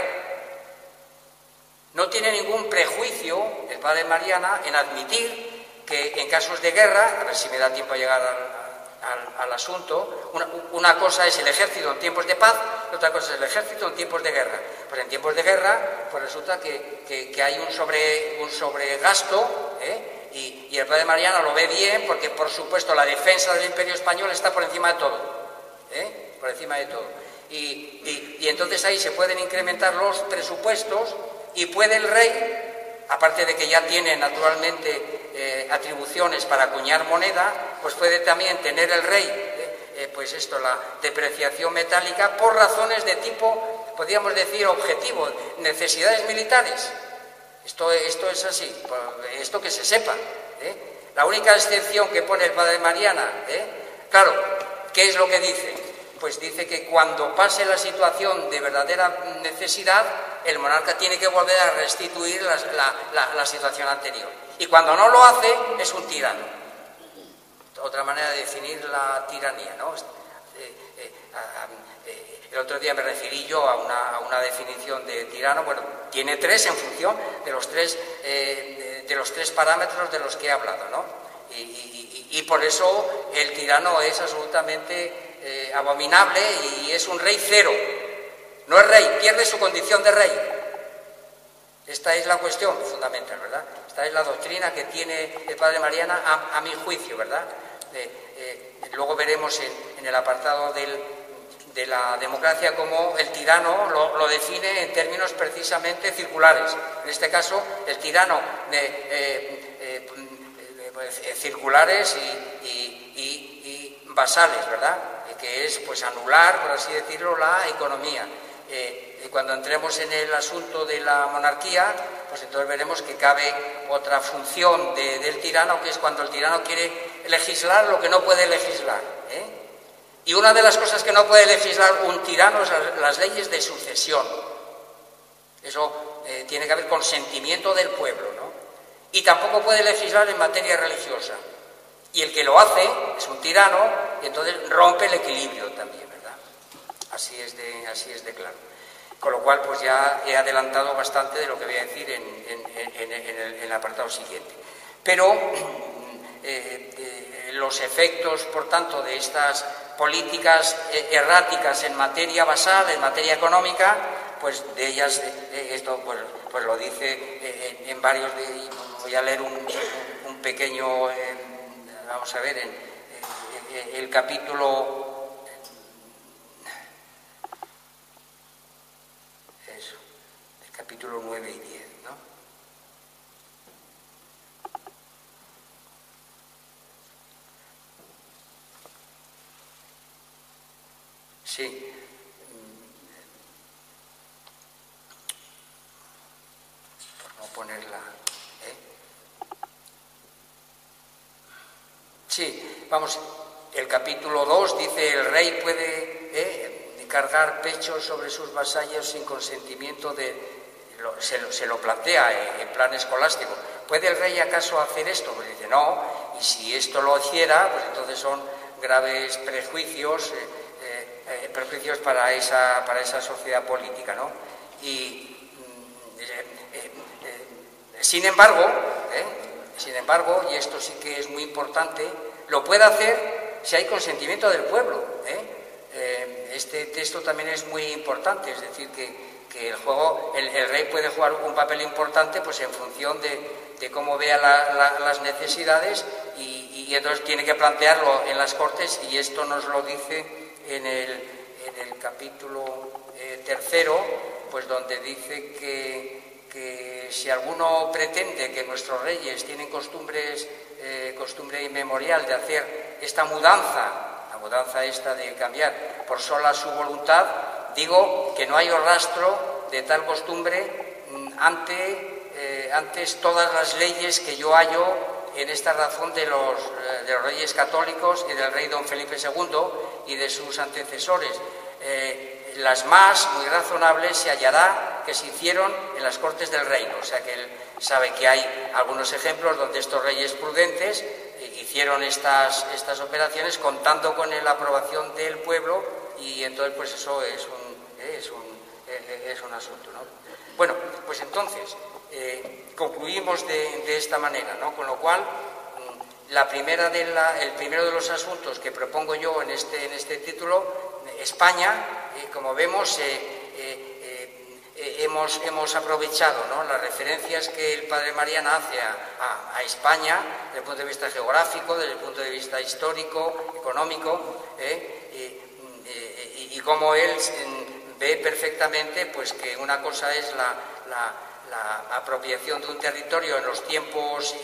No tiene ningún prejuicio el padre Mariana en admitir que en casos de guerra, a ver si me da tiempo a llegar al asunto, una cosa es el ejército en tiempos de paz y otra cosa es el ejército en tiempos de guerra. Pues en tiempos de guerra pues resulta que hay un sobregasto, y el padre Mariana lo ve bien porque, por supuesto, la defensa del Imperio Español está por encima de todo, por encima de todo. Y entonces ahí se pueden incrementar los presupuestos y puede el rey, aparte de que ya tiene naturalmente atribuciones para acuñar moneda, pues puede también tener el rey, la depreciación metálica por razones de tipo, podríamos decir, objetivo, necesidades militares. Esto es así, esto que se sepa. La única excepción que pone el padre Mariana, claro, ¿qué es lo que dice? Pues dice que cuando pase la situación de verdadera necesidad, el monarca tiene que volver a restituir la situación anterior. Y cuando no lo hace, es un tirano. Otra manera de definir la tiranía, ¿no? El otro día me referí yo a una definición de tirano. Bueno, tiene tres en función de los tres parámetros de los que he hablado, ¿no? Y por eso el tirano es absolutamente abominable y es un rey cero. No es rey, pierde su condición de rey. Esta es la cuestión fundamental, ¿verdad? Esta es la doctrina que tiene el padre Mariana a mi juicio, ¿verdad? Luego veremos en el apartado de la democracia cómo el tirano lo define en términos precisamente circulares. En este caso, el tirano circulares y basales, ¿verdad? Que es, pues, anular, por así decirlo, la economía. Y cuando entremos en el asunto de la monarquía, pues entonces veremos que cabe otra función del tirano, que es cuando el tirano quiere legislar lo que no puede legislar. Y una de las cosas que no puede legislar un tirano es las leyes de sucesión. Eso tiene que haber consentimiento del pueblo, ¿no? Y tampoco puede legislar en materia religiosa. Y el que lo hace es un tirano y entonces rompe el equilibrio también, ¿verdad? Así es de claro. Con lo cual, pues ya he adelantado bastante de lo que voy a decir en el apartado siguiente. Pero los efectos, por tanto, de estas políticas erráticas en materia basal, en materia económica, pues de ellas, esto pues lo dice en varios, voy a leer un pequeño, vamos a ver, en el capítulo... Capítulo 9 y 10, ¿no? Sí. Por no ponerla... Sí, vamos, el capítulo 2 dice: el rey puede cargar pechos sobre sus vasallos sin consentimiento se lo plantea en plan escolástico. ¿Puede el rey acaso hacer esto? Pues dice, no, y si esto lo hiciera, pues entonces son graves prejuicios para esa sociedad política, ¿no? Y sin embargo, y esto sí que es muy importante, lo puede hacer si hay consentimiento del pueblo. Este texto también es muy importante, es decir, que el rey puede jugar un papel importante, pues en función de cómo vea las necesidades y entonces tiene que plantearlo en las Cortes, y esto nos lo dice en el capítulo 3, pues donde dice que si alguno pretende que nuestros reyes tienen costumbre inmemorial de hacer esta mudanza, la mudanza esta de cambiar por sola su voluntad, digo que no hay rastro de tal costumbre antes todas las leyes que yo hallo en esta razón de los reyes católicos y del rey don Felipe II y de sus antecesores. Las más, muy razonables, se hallará que se hicieron en las Cortes del Reino. O sea que él sabe que hay algunos ejemplos donde estos reyes prudentes hicieron estas operaciones contando con la aprobación del pueblo, y entonces pues eso es un asunto, ¿no? Bueno, pues entonces concluimos de esta manera, ¿no? Con lo cual, el primero de los asuntos que propongo yo en este título, España, como vemos, hemos aprovechado, ¿no?, las referencias que el padre Mariana hace a España desde el punto de vista geográfico, desde el punto de vista histórico, económico, y cómo él ve perfectamente, pues, que una cosa es la apropiación de un territorio en los tiempos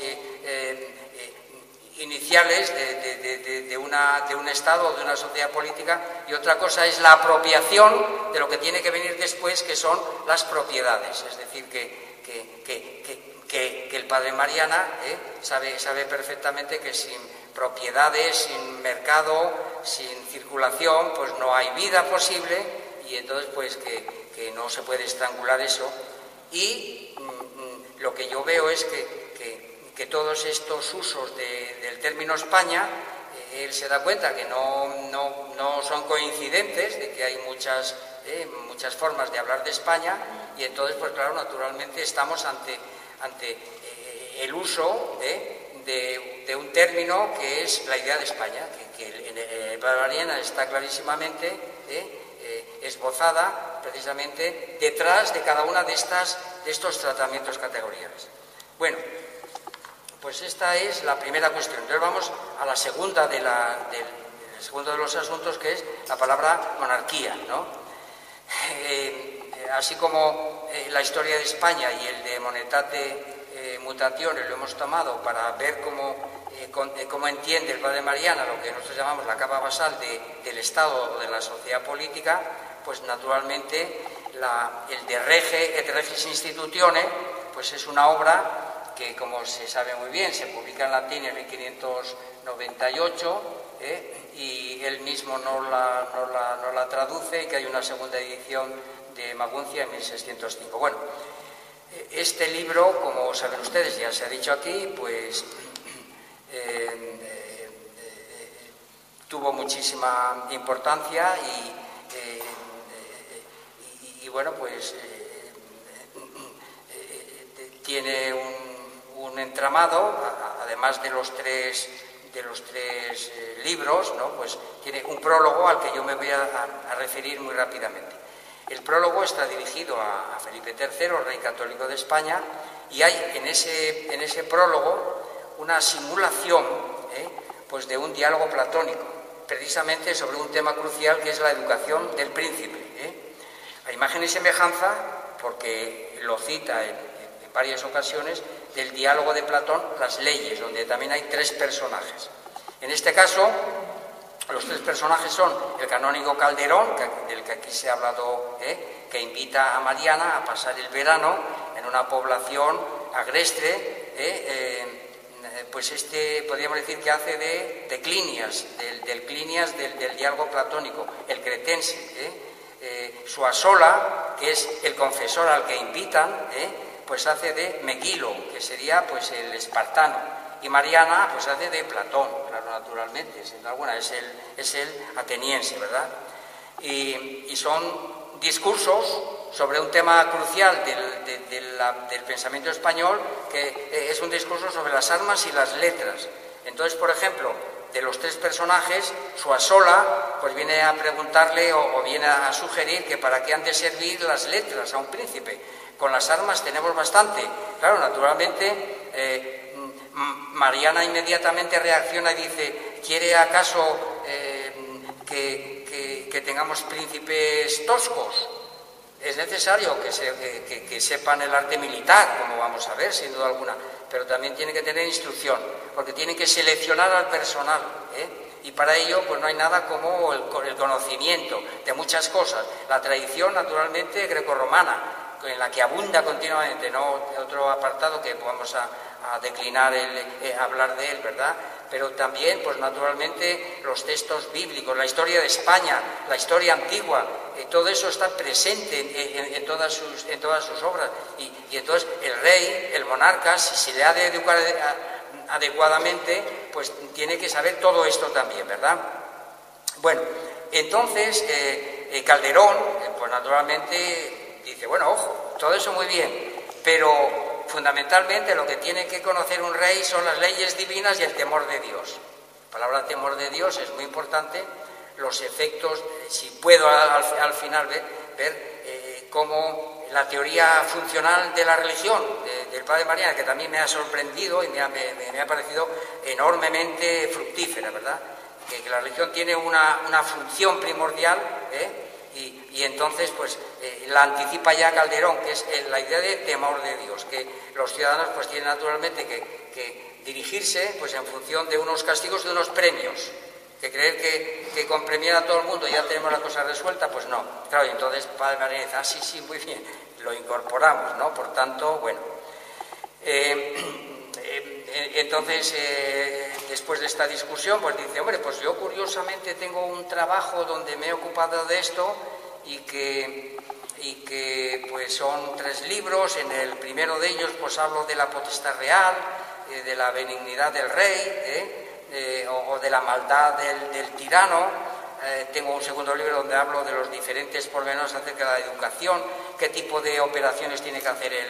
iniciales de un Estado o de una sociedad política, y otra cosa es la apropiación de lo que tiene que venir después, que son las propiedades. Es decir, que el padre Mariana sabe perfectamente que sin propiedades, sin mercado, sin circulación, pues no hay vida posible, y entonces pues que no se puede estrangular eso. Y lo que yo veo es que todos estos usos del término España, él se da cuenta que no son coincidentes, de que hay muchas formas de hablar de España, y entonces, pues claro, naturalmente estamos ante el uso de un término que es la idea de España, que en el padre Mariana está clarísimamente esbozada precisamente detrás de cada una de estos tratamientos categoriales. Bueno, pues esta es la primera cuestión. Entonces vamos a la segunda del segundo de los asuntos, que es la palabra monarquía, ¿no? Así como la historia de España y el de Monetate Mutationes lo hemos tomado para ver cómo entiende el padre Mariana lo que nosotros llamamos la capa basal del Estado o de la sociedad política, pues naturalmente el de Rege et Regis Institutione, pues es una obra que, como se sabe muy bien, se publica en latín en 1598, y él mismo no la traduce, y que hay una segunda edición de Maguncia en 1605. Bueno, este libro, como saben ustedes, ya se ha dicho aquí, pues tuvo muchísima importancia y bueno, pues tiene un entramado, además de los tres libros, ¿no? Pues tiene un prólogo al que yo me voy a referir muy rápidamente. El prólogo está dirigido a Felipe III, rey católico de España, y hay en ese prólogo una simulación pues de un diálogo platónico, precisamente sobre un tema crucial que es la educación del príncipe. A imagen y semejanza, porque lo cita en varias ocasiones, del diálogo de Platón, Las leyes, donde también hay tres personajes. En este caso, los tres personajes son el canónigo Calderón, del que aquí se ha hablado, que invita a Mariana a pasar el verano en una población agrestre, pues podríamos decir que hace de Clinias, del diálogo platónico, el cretense. Suasola, que es el confesor al que invitan, pues hace de Mequilo, que sería pues el espartano, y Mariana pues hace de Platón, claro, naturalmente, sin duda alguna, es el ateniense, ¿verdad? Y son discursos sobre un tema crucial del pensamiento español, que es un discurso sobre las armas y las letras. Entonces, por ejemplo, de los tres personajes, Suasola pues viene a preguntarle o viene a sugerir que para qué han de servir las letras a un príncipe. Con las armas tenemos bastante. Claro, naturalmente, Mariana inmediatamente reacciona y dice: ¿quiere acaso que tengamos príncipes toscos? Es necesario que sepan el arte militar, como vamos a ver, sin duda alguna, pero también tienen que tener instrucción, porque tienen que seleccionar al personal, y para ello pues no hay nada como el conocimiento de muchas cosas. La tradición, naturalmente, grecorromana, en la que abunda continuamente, no otro apartado que vamos a declinar hablar de él, ¿verdad? Pero también, pues naturalmente, los textos bíblicos, la historia de España, la historia antigua, todo eso está presente en todas sus obras. Y entonces el rey, el monarca, si se le ha de educar adecuadamente, pues tiene que saber todo esto también, ¿verdad? Bueno, entonces Calderón, pues naturalmente dice: bueno, ojo, todo eso muy bien, pero fundamentalmente lo que tiene que conocer un rey son las leyes divinas y el temor de Dios. La palabra temor de Dios es muy importante. Los efectos, si puedo al final ver cómo la teoría funcional de la religión del padre Mariana, que también me ha sorprendido y me ha parecido enormemente fructífera, ¿verdad? Que la religión tiene una función primordial, y entonces pues la anticipa ya Calderón, que es la idea de temor de Dios, que los ciudadanos pues tienen naturalmente que dirigirse pues en función de unos castigos y de unos premios. Que creer que con premiar a todo el mundo ya tenemos la cosa resuelta, pues no. Claro, y entonces padre Mariana dice: sí, muy bien, lo incorporamos, ¿no? Por tanto, bueno. Entonces, después de esta discusión, pues dice, hombre, pues yo curiosamente tengo un trabajo donde me he ocupado de esto y que pues son 3 libros. En el primero de ellos pues hablo de la potestad real, de la benignidad del rey, o de la maldad del tirano. Tengo un segundo libro donde hablo de los diferentes pormenores acerca de la educación, qué tipo de operaciones tiene que hacer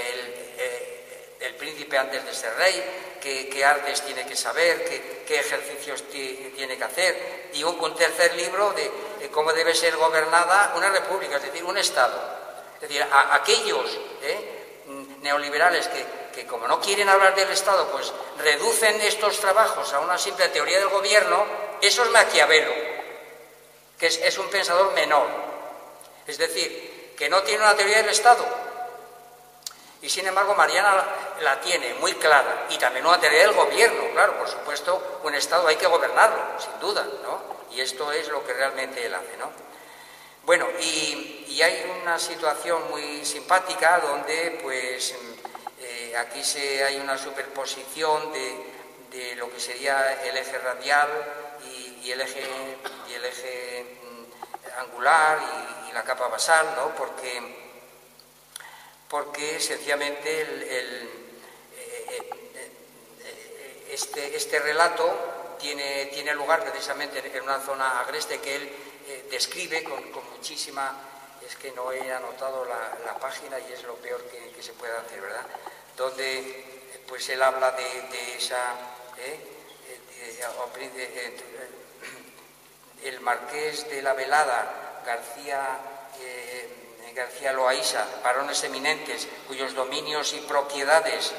el príncipe antes de ser rey, qué artes tiene que saber, qué ejercicios tiene que hacer, y un tercer libro de cómo debe ser gobernada una república, es decir, un Estado. Es decir, aquellos neoliberales que como no quieren hablar del Estado, pues reducen estos trabajos a una simple teoría del gobierno, eso es Maquiavelo, que es un pensador menor. Es decir, que no tiene una teoría del Estado. Y sin embargo Mariana la tiene muy clara, y también una teoría del gobierno, claro, por supuesto, un Estado hay que gobernarlo, sin duda, ¿no? Y esto es lo que realmente él hace, ¿no? Bueno, y hay una situación muy simpática donde, pues, aquí hay una superposición de lo que sería el eje radial y el eje angular y la capa basal, ¿no? Porque sencillamente este relato tiene lugar precisamente en una zona agreste que él describe con muchísima... Es que no he anotado la página y es lo peor que se puede hacer, ¿verdad? Donde pues él habla de esa... el marqués de la Velada, García Loaiza, varones eminentes cuyos dominios y propiedades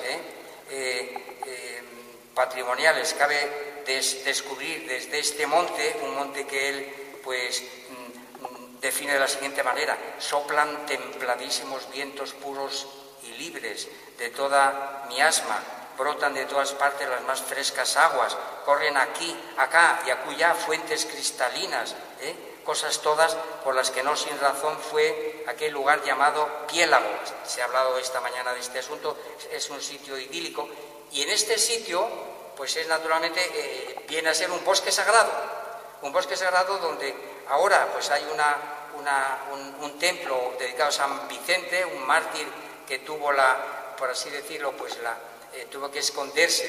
patrimoniales cabe descubrir desde este monte, un monte que él pues define de la siguiente manera: soplan templadísimos vientos puros y libres de toda miasma, brotan de todas partes las más frescas aguas, corren aquí, acá y acullá fuentes cristalinas, cosas todas por las que no sin razón fue aquel lugar llamado Piélago. Se ha hablado esta mañana de este asunto, es un sitio idílico, y en este sitio pues es naturalmente, viene a ser un bosque sagrado donde ahora pues hay un templo dedicado a San Vicente, un mártir que tuvo por así decirlo, pues tuvo que esconderse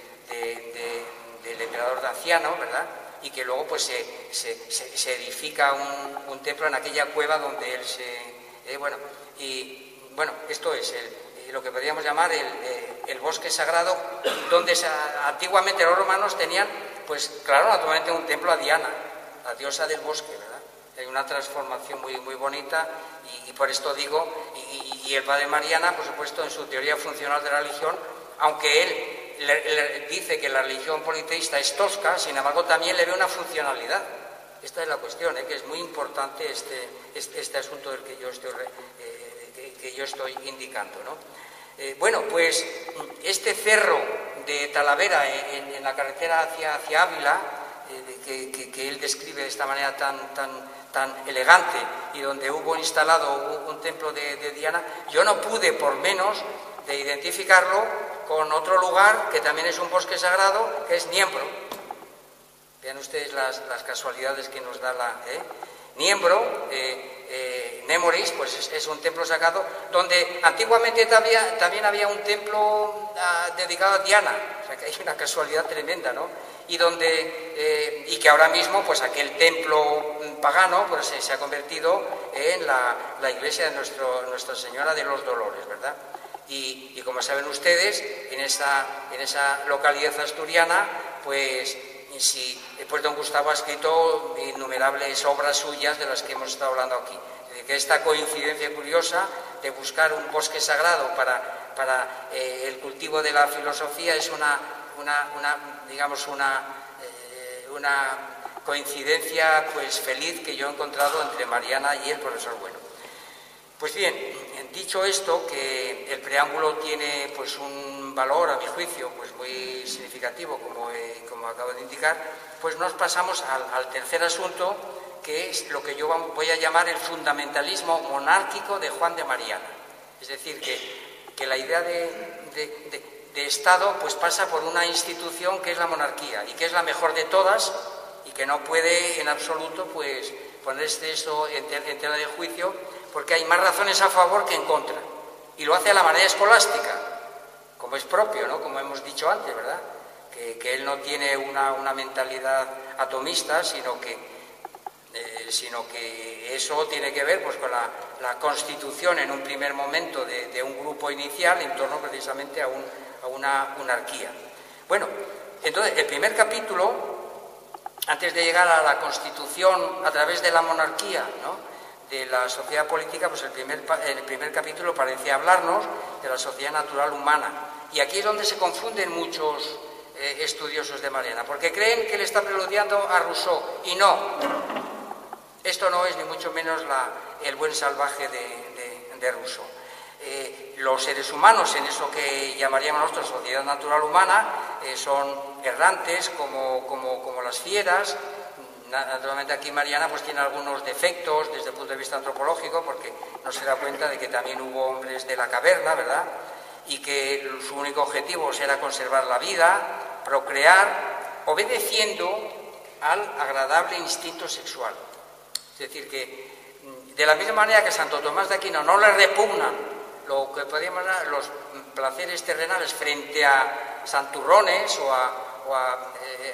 del emperador Daciano, ¿verdad? Y que luego pues se edifica un templo en aquella cueva donde él esto es lo que podríamos llamar el bosque sagrado, donde antiguamente los romanos tenían, pues claro, naturalmente un templo a Diana, la diosa del bosque, ¿verdad? Hay una transformación muy, muy bonita, y por esto digo, y el padre Mariana, por supuesto, en su teoría funcional de la religión, aunque él dice que la religión politeísta es tosca, sin embargo también le ve una funcionalidad. Esta es la cuestión, que es muy importante este asunto del que yo estoy indicando, ¿no? Bueno, pues este cerro de Talavera en la carretera hacia Ávila, que él describe de esta manera tan elegante, y donde hubo instalado un templo de Diana, yo no pude por menos de identificarlo con otro lugar que también es un bosque sagrado, que es Niembro. Vean ustedes las casualidades que nos da Niembro, Némoris, pues es un templo sagrado, donde antiguamente también había un templo dedicado a Diana, o sea que hay una casualidad tremenda, ¿no? Y que ahora mismo, pues aquel templo pagano, pues se ha convertido en la iglesia de Nuestra Señora de los Dolores, ¿verdad? Y como saben ustedes, en esa localidad asturiana, pues don Gustavo ha escrito innumerables obras suyas de las que hemos estado hablando aquí. Es decir, que esta coincidencia curiosa de buscar un bosque sagrado para el cultivo de la filosofía es una coincidencia pues feliz que yo he encontrado entre Mariana y el profesor Bueno. Pues bien, dicho esto, que el preámbulo tiene pues un valor, a mi juicio, pues muy significativo, como acabo de indicar, pues nos pasamos al tercer asunto, que es lo que yo voy a llamar el fundamentalismo monárquico de Juan de Mariana. Es decir, que la idea de Estado pues pasa por una institución que es la monarquía y que es la mejor de todas y que no puede en absoluto pues ponerse eso en tela de juicio, porque hay más razones a favor que en contra. Y lo hace a la manera escolástica, como es propio, ¿no? Como hemos dicho antes, ¿verdad? Que él no tiene una mentalidad atomista, sino que eso tiene que ver pues con la constitución en un primer momento de un grupo inicial en torno precisamente a una monarquía. Bueno, entonces el primer capítulo, antes de llegar a la constitución a través de la monarquía, ¿no?, de la sociedad política, pues el primer capítulo parece hablarnos de la sociedad natural humana. Y aquí es donde se confunden muchos estudiosos de Mariana, porque creen que le está preludiando a Rousseau, y no. Esto no es ni mucho menos el buen salvaje de Rousseau. Los seres humanos, en eso que llamaríamos nosotros sociedad natural humana, son errantes como las fieras. Naturalmente aquí Mariana pues tiene algunos defectos desde el punto de vista antropológico, porque no se da cuenta de que también hubo hombres de la caverna, ¿verdad?, y que su único objetivo era conservar la vida, procrear, obedeciendo al agradable instinto sexual. Es decir, que de la misma manera que Santo Tomás de Aquino no le repugnan lo que podríamos llamar los placeres terrenales frente a santurrones o a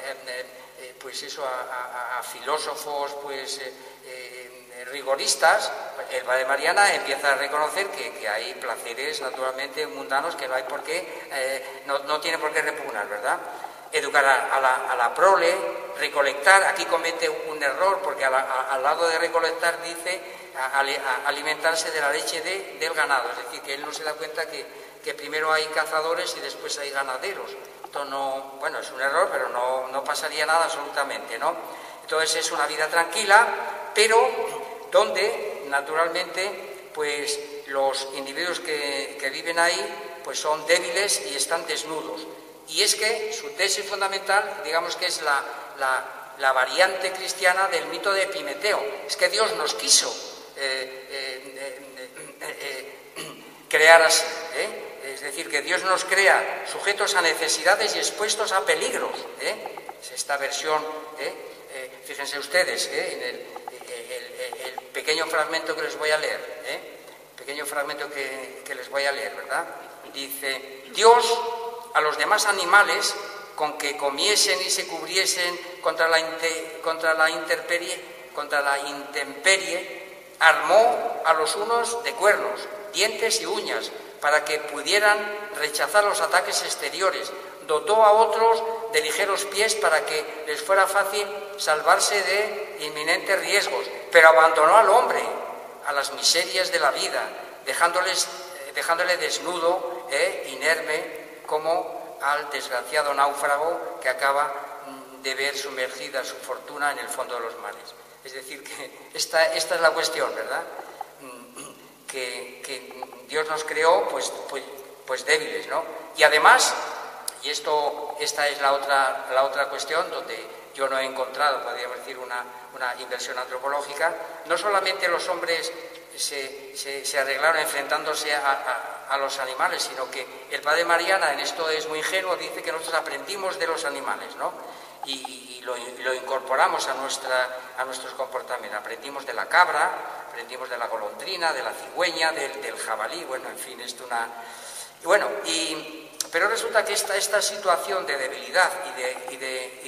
filósofos rigoristas, el padre Mariana empieza a reconocer que hay placeres naturalmente mundanos que no hay por qué, no tiene por qué repugnar, ¿verdad? Educar a la prole, recolectar. Aquí comete un error, porque al lado de recolectar dice alimentarse de la leche del ganado. Es decir, que él no se da cuenta que primero hay cazadores y después hay ganaderos. Esto no, bueno, es un error, pero no pasaría nada absolutamente, ¿no? Entonces es una vida tranquila, pero donde naturalmente pues los individuos que viven ahí pues son débiles y están desnudos. Y es que su tesis fundamental, digamos que es la variante cristiana del mito de Epimeteo. Es que Dios nos quiso crear así, Es decir, que Dios nos crea sujetos a necesidades y expuestos a peligros. Es esta versión, fíjense ustedes, en el pequeño fragmento que les voy a leer, pequeño fragmento que les voy a leer, ¿verdad? Dice: Dios a los demás animales, con que comiesen y se cubriesen contra la intemperie, armó a los unos de cuernos, dientes y uñas, para que pudieran rechazar los ataques exteriores. Dotó a otros de ligeros pies para que les fuera fácil salvarse de inminentes riesgos, pero abandonó al hombre a las miserias de la vida, dejándole desnudo, inerme, como al desgraciado náufrago que acaba de ver sumergida su fortuna en el fondo de los mares. Es decir, que esta es la cuestión, ¿verdad? Que Dios nos creó pues débiles, ¿no? Y además, y esta es la otra cuestión donde yo no he encontrado, podríamos decir, una inversión antropológica. No solamente los hombres se arreglaron enfrentándose a los animales, sino que el padre Mariana, en esto es muy ingenuo, dice que nosotros aprendimos de los animales, ¿no? Y lo incorporamos a nuestros comportamientos. Aprendimos de la cabra, aprendimos de la golondrina, de la cigüeña, del jabalí, bueno, en fin, pero resulta que esta situación de debilidad y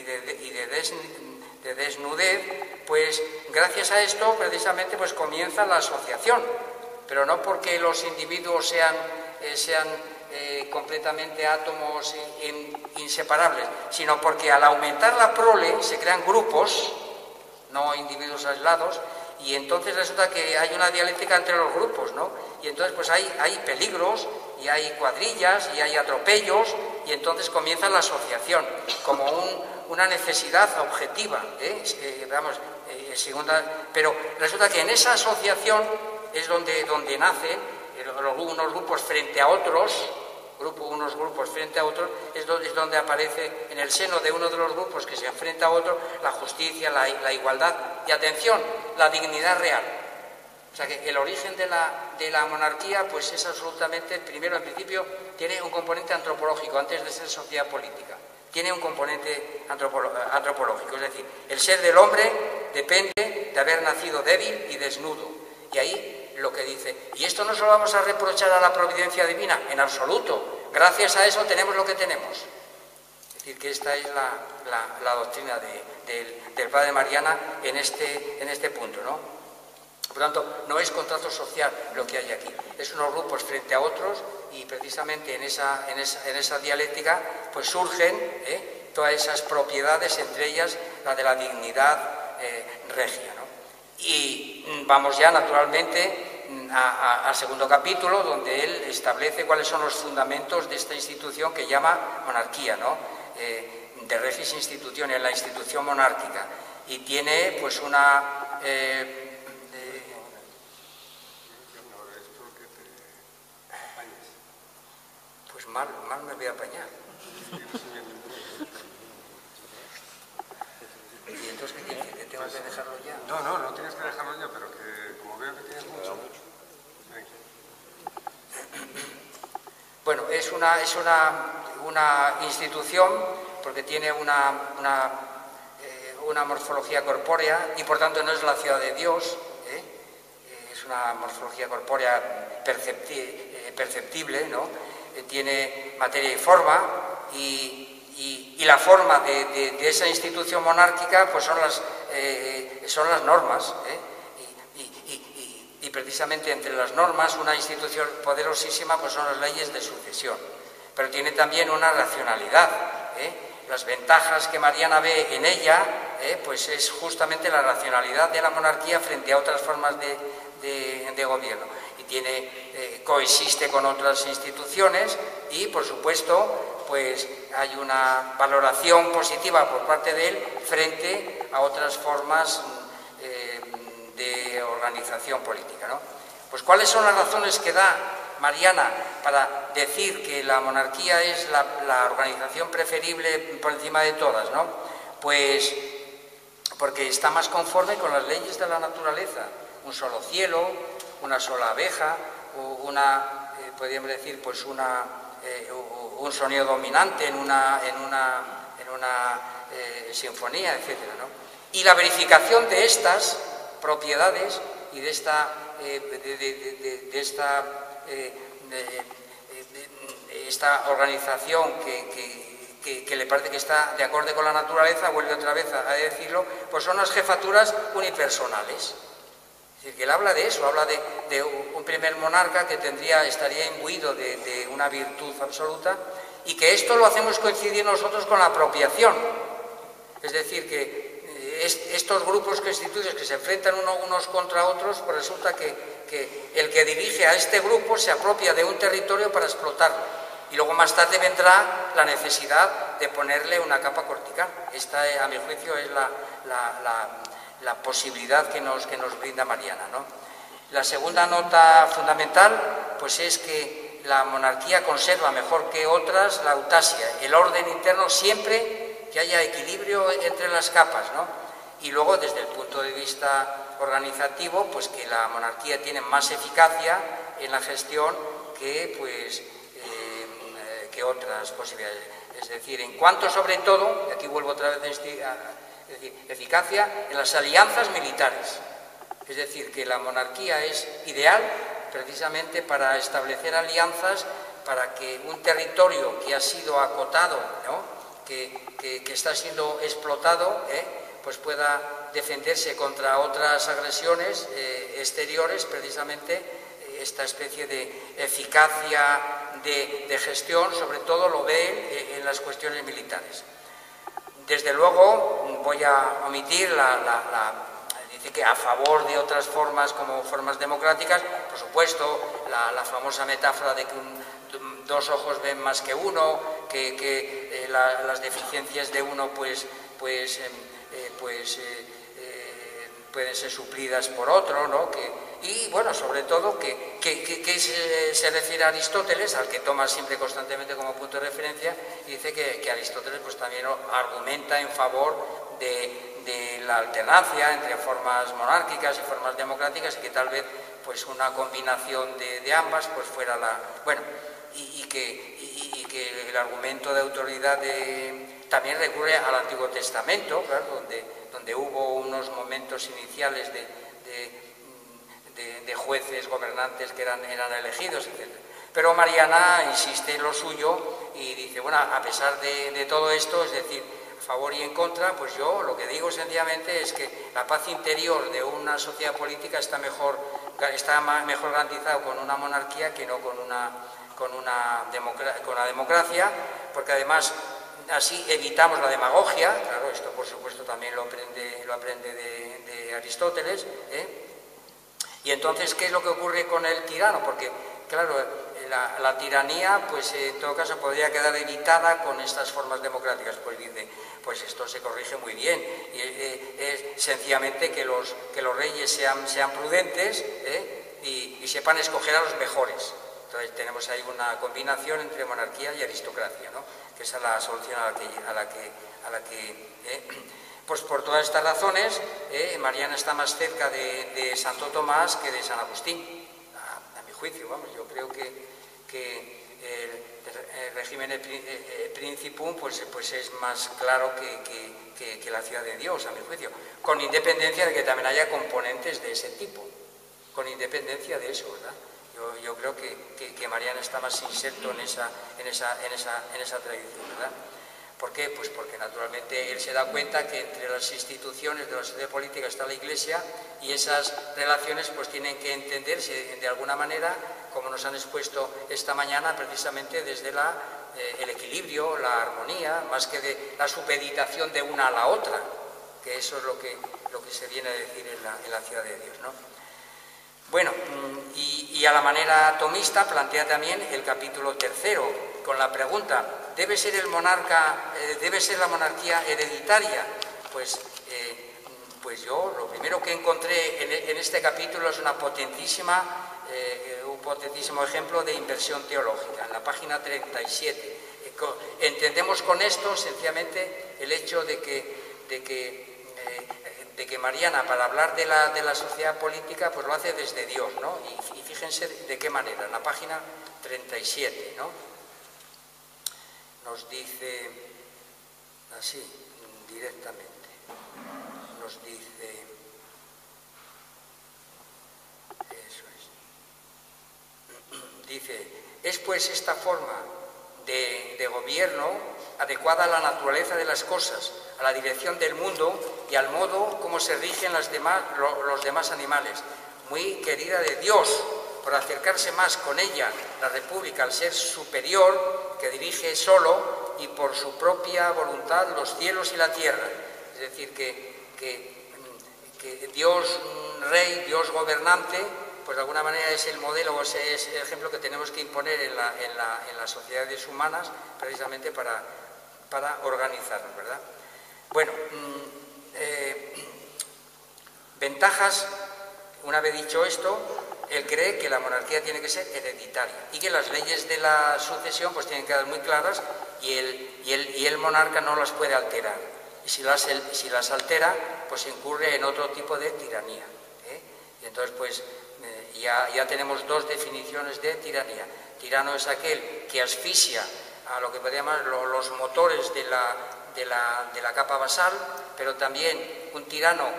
de desnudez, pues gracias a esto precisamente pues comienza la asociación, pero no porque los individuos sean completamente átomos inseparables, sino porque al aumentar la prole se crean grupos, no individuos aislados, y entonces resulta que hay una dialéctica entre los grupos, ¿no? Y entonces pues hay peligros, y hay cuadrillas, y hay atropellos, y entonces comienza la asociación como una necesidad objetiva, pero resulta que en esa asociación es donde nacen unos grupos frente a otros, unos grupos frente a otros, es donde aparece en el seno de uno de los grupos que se enfrenta a otro la justicia, la igualdad y, atención, la dignidad real. O sea que el origen de la monarquía pues es absolutamente, primero en principio, tiene un componente antropológico antes de ser sociedad política. Tiene un componente antropológico, es decir, el ser del hombre depende de haber nacido débil y desnudo. Y ahí lo que dice, y esto no se lo vamos a reprochar a la providencia divina, en absoluto. Gracias a eso tenemos lo que tenemos. Es decir, que esta es la doctrina del padre Mariana en este punto, ¿no? Por tanto, no es contrato social lo que hay aquí, es unos grupos frente a otros y precisamente en esa dialéctica pues surgen todas esas propiedades, entre ellas la de la dignidad regia, ¿no? Y vamos ya naturalmente al segundo capítulo, donde él establece cuáles son los fundamentos de esta institución que llama monarquía, ¿no? De regis institutiones, la institución monárquica, y tiene pues una... Pues mal me voy a apañar. ¿Y entonces qué quiere decir? ¿Que tengo que dejarlo ya? No tienes que dejarlo ya, pero que como veo que tienes mucho... Bueno, es una institución porque tiene una morfología corpórea y por tanto no es la ciudad de Dios, es una morfología corpórea perceptible, ¿no? Tiene materia y forma y la forma de esa institución monárquica pues son las normas, y precisamente entre las normas una institución poderosísima pues son las leyes de sucesión, pero tiene también una racionalidad, Las ventajas que Mariana ve en ella pues es justamente la racionalidad de la monarquía frente a otras formas de gobierno. Coexiste con otras instituciones y, por supuesto, pues hay una valoración positiva por parte de él frente a otras formas de organización política, ¿no? Pues, ¿cuáles son las razones que da Mariana para decir que la monarquía es la organización preferible por encima de todas, ¿no? Pues porque está más conforme con las leyes de la naturaleza. Un solo cielo, una sola abeja, podríamos decir, pues un sonido dominante en una sinfonía, etcétera, ¿no? Y la verificación de estas propiedades y de esta organización que le parece que está de acuerdo con la naturaleza, vuelve otra vez a decirlo, pues son las jefaturas unipersonales. Es decir, que él habla de eso, habla de un primer monarca que estaría imbuido de una virtud absoluta, y que esto lo hacemos coincidir nosotros con la apropiación. Es decir, que estos grupos constituidos que se enfrentan unos contra otros, pues resulta que el que dirige a este grupo se apropia de un territorio para explotarlo, y luego más tarde vendrá la necesidad de ponerle una capa cortical. Esta, a mi juicio, es la posibilidad que nos brinda Mariana, ¿no? La segunda nota fundamental pues es que la monarquía conserva mejor que otras la autasia, el orden interno, siempre que haya equilibrio entre las capas, ¿no? Y luego, desde el punto de vista organizativo, pues que la monarquía tiene más eficacia en la gestión que otras posibilidades. Es decir, en cuanto sobre todo, y aquí vuelvo otra vez es decir, eficacia en las alianzas militares. Es decir, que la monarquía es ideal precisamente para establecer alianzas para que un territorio que ha sido acotado, ¿no? que está siendo explotado, pues pueda defenderse contra otras agresiones exteriores. Precisamente esta especie de eficacia de gestión, sobre todo lo ve en las cuestiones militares. Desde luego, voy a omitir dice que a favor de otras formas como formas democráticas, por supuesto, la famosa metáfora de que dos ojos ven más que uno, que las deficiencias de uno pueden ser suplidas por otro, ¿no? Y bueno, sobre todo que se refiere a Aristóteles, al que toma siempre constantemente como punto de referencia, y dice que Aristóteles pues también argumenta en favor de la alternancia entre formas monárquicas y formas democráticas, y que tal vez pues una combinación de ambas pues fuera la... Bueno, y que el argumento de autoridad también recurre al Antiguo Testamento, claro, donde hubo unos momentos iniciales de jueces, gobernantes que eran elegidos, etc. Pero Mariana insiste en lo suyo y dice, bueno, a pesar de todo esto, es decir, a favor y en contra, pues yo lo que digo sencillamente es que la paz interior de una sociedad política está mejor garantizada con una monarquía que no con una democracia, porque además así evitamos la demagogia. Claro, esto por supuesto también lo aprende de Aristóteles, ¿eh? Y entonces, ¿qué es lo que ocurre con el tirano? Porque, claro, la tiranía, pues en todo caso podría quedar evitada con estas formas democráticas. Pues dice, pues esto se corrige muy bien, y es sencillamente que los reyes sean prudentes, ¿eh? y sepan escoger a los mejores. Entonces tenemos ahí una combinación entre monarquía y aristocracia, ¿no? Que esa es la solución a la que pues por todas estas razones, Mariana está más cerca de Santo Tomás que de San Agustín, a mi juicio. Vamos, yo creo que el régimen principum pues es más claro que la ciudad de Dios, a mi juicio, con independencia de que también haya componentes de ese tipo, con independencia de eso, ¿verdad? Yo creo que Mariana está más inserto en esa tradición, ¿verdad? ¿Por qué? Pues porque naturalmente él se da cuenta que entre las instituciones de la sociedad política está la Iglesia, y esas relaciones pues tienen que entenderse de alguna manera, como nos han expuesto esta mañana, precisamente desde el equilibrio, la armonía, más que de la supeditación de una a la otra, que eso es lo que se viene a decir en la ciudad de Dios, ¿no? Bueno, y a la manera tomista plantea también el capítulo 3, con la pregunta: ¿debe ser la monarquía hereditaria? Pues yo lo primero que encontré en este capítulo es un potentísimo ejemplo de inversión teológica, en la página 37. Entendemos con esto sencillamente el hecho de que Mariana, para hablar de la sociedad política, pues lo hace desde Dios, ¿no? Y fíjense de qué manera, en la página 37, ¿no? Nos dice así, directamente, nos dice, eso es, dice: es pues esta forma de gobierno adecuada a la naturaleza de las cosas, a la dirección del mundo y al modo como se rigen los demás animales, muy querida de Dios, por acercarse más con ella, la República, al ser superior, que dirige solo y por su propia voluntad los cielos y la tierra. Es decir, que Dios Rey, Dios gobernante, pues de alguna manera es el modelo, o es el ejemplo que tenemos que imponer en las sociedades humanas, precisamente para organizarnos, ¿verdad? Bueno, ventajas. Una vez dicho esto, él cree que la monarquía tiene que ser hereditaria y que las leyes de la sucesión pues tienen que quedar muy claras, y el monarca no las puede alterar. Y si las altera, pues incurre en otro tipo de tiranía, ¿eh? Y entonces pues ya tenemos dos definiciones de tiranía. Tirano es aquel que asfixia a lo que podríamos llamar los motores de la capa basal, pero también un tirano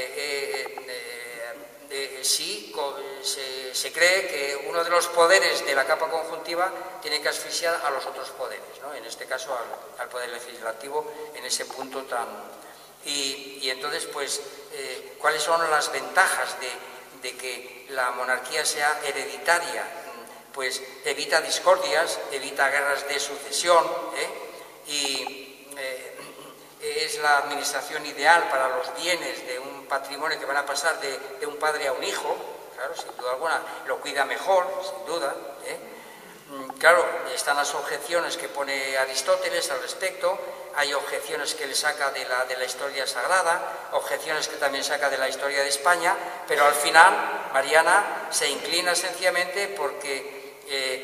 se cree que uno de los poderes de la capa conjuntiva tiene que asfixiar a los otros poderes, ¿no? En este caso al poder legislativo, en ese punto tan... Y entonces, pues, ¿cuáles son las ventajas de que la monarquía sea hereditaria? Pues evita discordias, evita guerras de sucesión, es la administración ideal para los bienes de un patrimonio que van a pasar de un padre a un hijo. Claro, sin duda alguna, lo cuida mejor, sin duda, Claro, están las objeciones que pone Aristóteles al respecto, hay objeciones que le saca de la historia sagrada, objeciones que también saca de la historia de España, pero al final Mariana se inclina sencillamente porque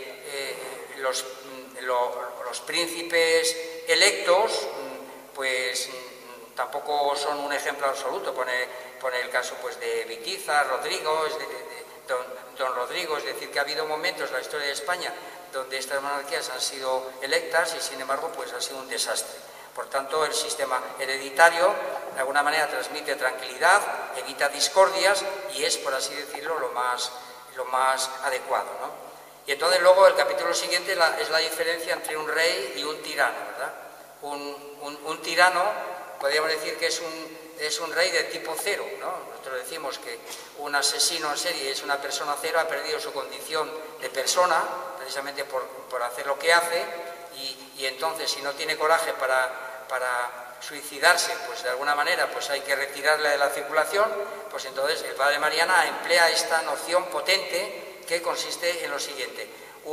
los príncipes electos pues tampoco son un ejemplo absoluto. Pone el caso pues de Vitiza, Rodrigo, don Rodrigo, es decir, que ha habido momentos en la historia de España donde estas monarquías han sido electas y sin embargo pues ha sido un desastre. Por tanto, el sistema hereditario de alguna manera transmite tranquilidad, evita discordias y es, por así decirlo, lo más adecuado, ¿no? Y entonces luego el capítulo siguiente es la diferencia entre un rey y un tirano, ¿verdad? Un tirano, podríamos decir que es un rey de tipo cero, ¿no? Nosotros decimos que un asesino en serie es una persona cero, ha perdido su condición de persona, precisamente por hacer lo que hace, y entonces si no tiene coraje para suicidarse, pues de alguna manera pues hay que retirarle de la circulación, pues entonces el padre Mariana emplea esta noción potente que consiste en lo siguiente: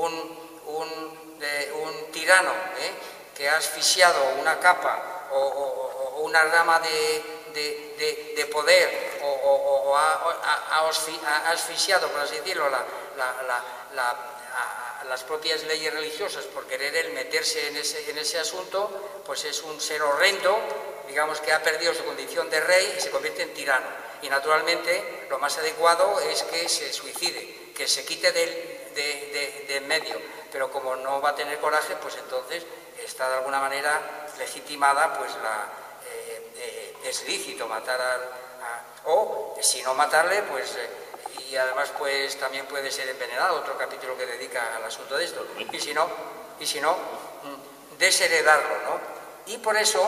un tirano que ha asfixiado una capa o una rama de poder o ha asfixiado, por así decirlo, las propias leyes religiosas por querer él meterse en ese asunto, pues es un ser horrendo, digamos, que ha perdido su condición de rey y se convierte en tirano. Y naturalmente lo más adecuado es que se suicide, que se quite de en medio, pero como no va a tener coraje, pues entonces está de alguna manera legitimada, pues es lícito matar o si no matarle, pues y además pues también puede ser envenenado, otro capítulo que dedica al asunto de esto, y si no desheredarlo, ¿no? Y por eso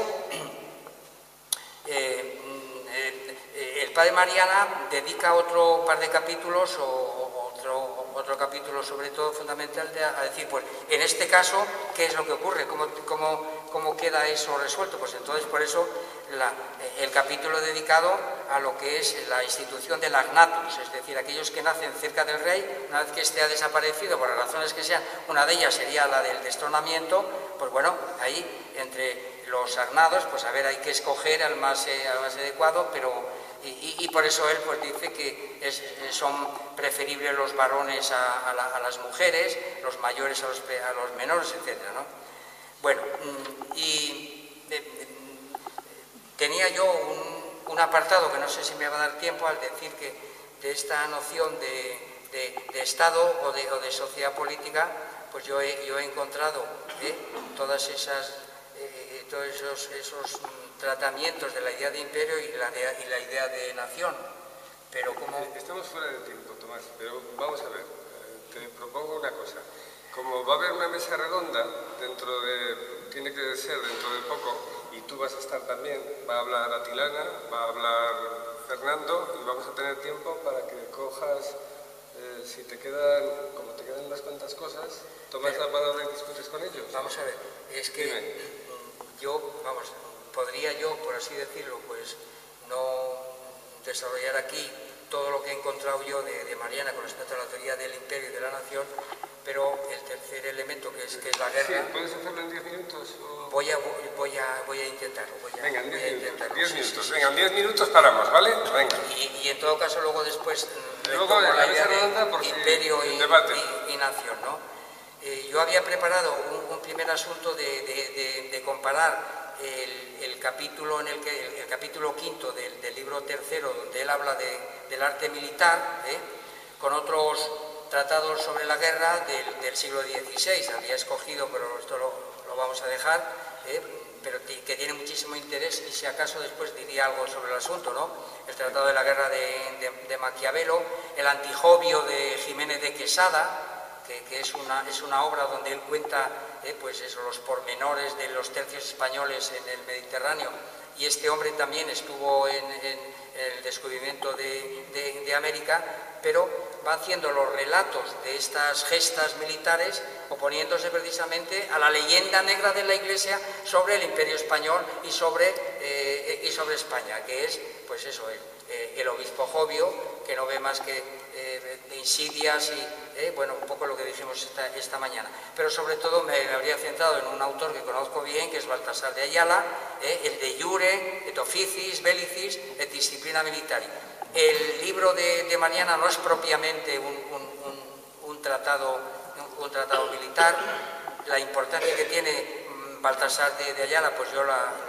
el padre Mariana dedica otro par de capítulos otro capítulo sobre todo fundamental a decir, pues en este caso, ¿qué es lo que ocurre? ¿Cómo queda eso resuelto? Pues entonces por eso el capítulo dedicado a lo que es la institución del agnatus, es decir, aquellos que nacen cerca del rey, una vez que éste ha desaparecido, por las razones que sean, una de ellas sería la del destronamiento, pues bueno, ahí entre los agnados, pues a ver, hay que escoger al más adecuado, pero y por eso él pues dice que son preferibles los varones a las mujeres, los mayores a los menores, etcétera, ¿no? Bueno, y tenía yo un apartado que no sé si me va a dar tiempo al decir que de esta noción de Estado o de sociedad política, pues yo he encontrado todos esos tratamientos de la idea de imperio y la idea de nación. Pero como... Estamos fuera de tiempo, Tomás, pero vamos a ver, te propongo una cosa. Como va a haber una mesa redonda tiene que ser dentro de poco, y tú vas a estar también, va a hablar Atilana, va a hablar Fernando, y vamos a tener tiempo para que cojas, si te quedan, como te quedan unas cuantas cosas, tomas la palabra y discutes con ellos. Vamos a ver, es que podría yo, por así decirlo, pues no desarrollar aquí todo lo que he encontrado yo de Mariana con respecto a la teoría del imperio y de la nación, pero el tercer elemento que es la guerra... Sí, ¿puedes hacerlo en 10 minutos? O... Voy a intentarlo. Venga, en 10 minutos. Venga, en 10 minutos paramos, ¿vale? Venga. Y en todo caso luego después... Luego en la mesa redonda por imperio si debate. Y nación, ¿no? Yo había preparado un primer asunto de comparar el capítulo el capítulo quinto del libro tercero, donde él habla del arte militar, con otros tratados sobre la guerra del siglo XVI. Había escogido, pero esto lo vamos a dejar, pero que tiene muchísimo interés, y si acaso después diría algo sobre el asunto, ¿no? El Tratado de la Guerra de Maquiavelo, el Antijobio de Jiménez de Quesada, que es una obra donde él cuenta pues eso, los pormenores de los tercios españoles en el Mediterráneo, y este hombre también estuvo en el descubrimiento de América, pero va haciendo los relatos de estas gestas militares oponiéndose precisamente a la leyenda negra de la Iglesia sobre el Imperio Español y sobre España, que es pues eso, el obispo Jobio, que no ve más que de insidias y, bueno, un poco lo que dijimos esta mañana. Pero sobre todo me habría centrado en un autor que conozco bien, que es Baltasar de Ayala, el de Iure, et Officis, Bellicis, et Disciplina Militari. El libro de Mariana no es propiamente un tratado militar. La importancia que tiene Baltasar de Ayala, pues yo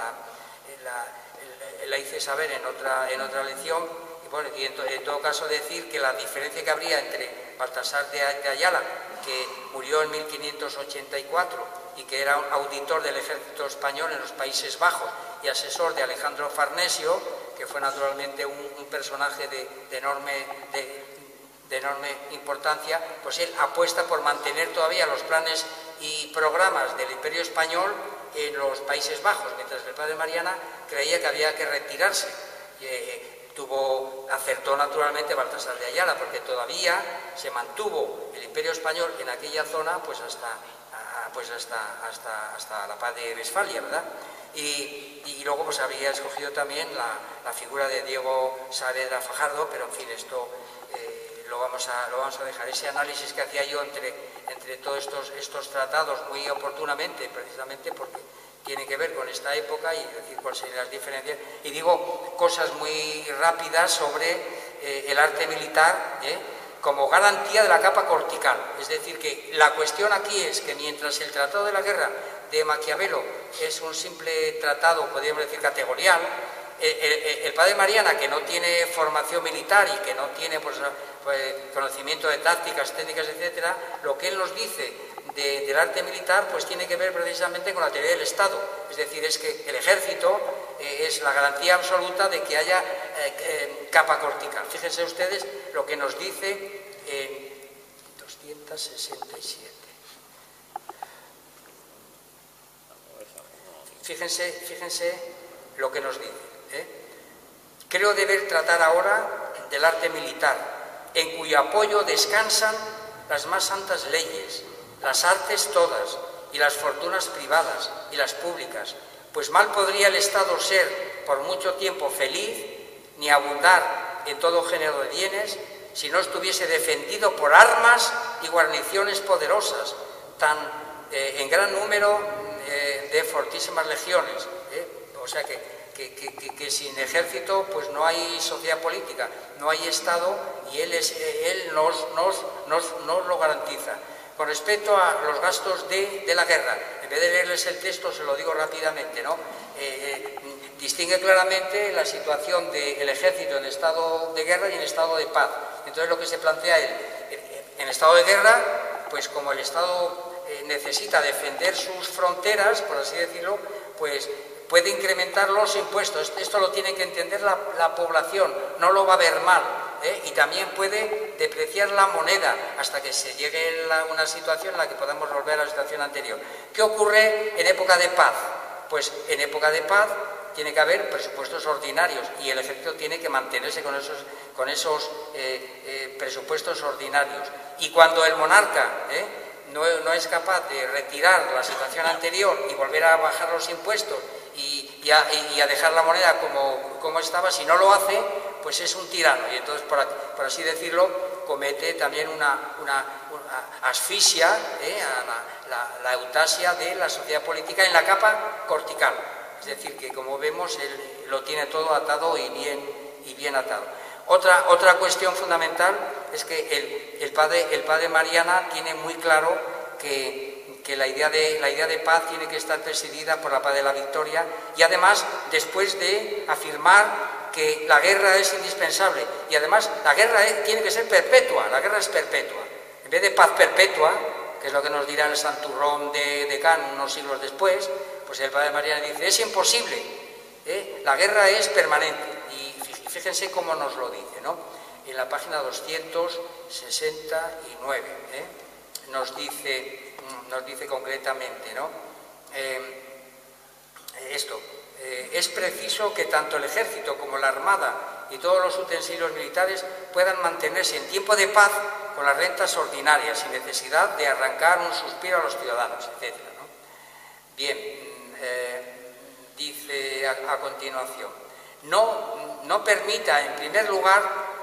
la hice saber en otra lección. Y, bueno, y en todo caso decir que la diferencia que habría entre Baltasar de Ayala, que murió en 1584 y que era un auditor del ejército español en los Países Bajos y asesor de Alejandro Farnesio, que fue naturalmente un personaje de enorme importancia, pues él apuesta por mantener todavía los planes y programas del Imperio Español en los Países Bajos, mientras que el padre Mariana creía que había que retirarse. Acertó naturalmente Baltasar de Ayala, porque todavía se mantuvo el Imperio Español en aquella zona pues hasta la paz de Westfalia, ¿verdad? Y luego pues habría escogido también la figura de Diego Saavedra Fajardo, pero en fin, esto lo vamos a dejar. Ese análisis que hacía yo entre todos estos tratados muy oportunamente, precisamente porque tiene que ver con esta época y decir cuáles serían las diferencias. Y digo cosas muy rápidas sobre el arte militar, como garantía de la capa cortical. Es decir, que la cuestión aquí es que mientras el Tratado de la Guerra de Maquiavelo es un simple tratado, podríamos decir, categorial, el padre Mariana, que no tiene formación militar y que no tiene pues, conocimiento de tácticas, técnicas, etcétera, lo que él nos dice del arte militar pues tiene que ver precisamente con la teoría del Estado. Es decir, es que el ejército es la garantía absoluta de que haya capa cortical. Fíjense ustedes lo que nos dice en 267. Fíjense lo que nos dice. Creo deber tratar ahora del arte militar, en cuyo apoyo descansan las más santas leyes, las artes todas, y las fortunas privadas y las públicas, pues mal podría el Estado ser por mucho tiempo feliz, ni abundar en todo género de bienes, si no estuviese defendido por armas y guarniciones poderosas, en gran número de fortísimas legiones. O sea que sin ejército pues no hay sociedad política, no hay Estado, y él nos lo garantiza. Con respecto a los gastos de la guerra, en vez de leerles el texto, se lo digo rápidamente, ¿no? Distingue claramente la situación del ejército en estado de guerra y en estado de paz. Entonces lo que se plantea es, en estado de guerra, pues como el Estado necesita defender sus fronteras, por así decirlo, pues puede incrementar los impuestos. Esto lo tiene que entender la población, no lo va a ver mal. Y también puede depreciar la moneda hasta que se llegue a una situación en la que podamos volver a la situación anterior. ¿Qué ocurre en época de paz? Pues en época de paz tiene que haber presupuestos ordinarios y el ejército tiene que mantenerse con esos presupuestos ordinarios. Y cuando el monarca no es capaz de retirar la situación anterior y volver a bajar los impuestos y a dejar la moneda como estaba, si no lo hace, pues es un tirano, y entonces, por así decirlo, comete también una asfixia, la eutasia de la sociedad política en la capa cortical. Es decir, que como vemos, él lo tiene todo atado y bien atado. Otra cuestión fundamental es que el padre Mariana tiene muy claro que la idea de paz tiene que estar presidida por la paz de la victoria, y además, después de afirmar que la guerra es indispensable, y además la guerra tiene que ser perpetua, la guerra es perpetua. En vez de paz perpetua, que es lo que nos dirá el Santurrón de Kant unos siglos después, pues el padre Mariana dice, es imposible, la guerra es permanente. Y fíjense cómo nos lo dice, ¿no? En la página 269, nos dice concretamente, ¿no? Es preciso que tanto el ejército como la armada y todos los utensilios militares puedan mantenerse en tiempo de paz con las rentas ordinarias, sin necesidad de arrancar un suspiro a los ciudadanos, etc., ¿no? Bien, dice a continuación, no permita en primer lugar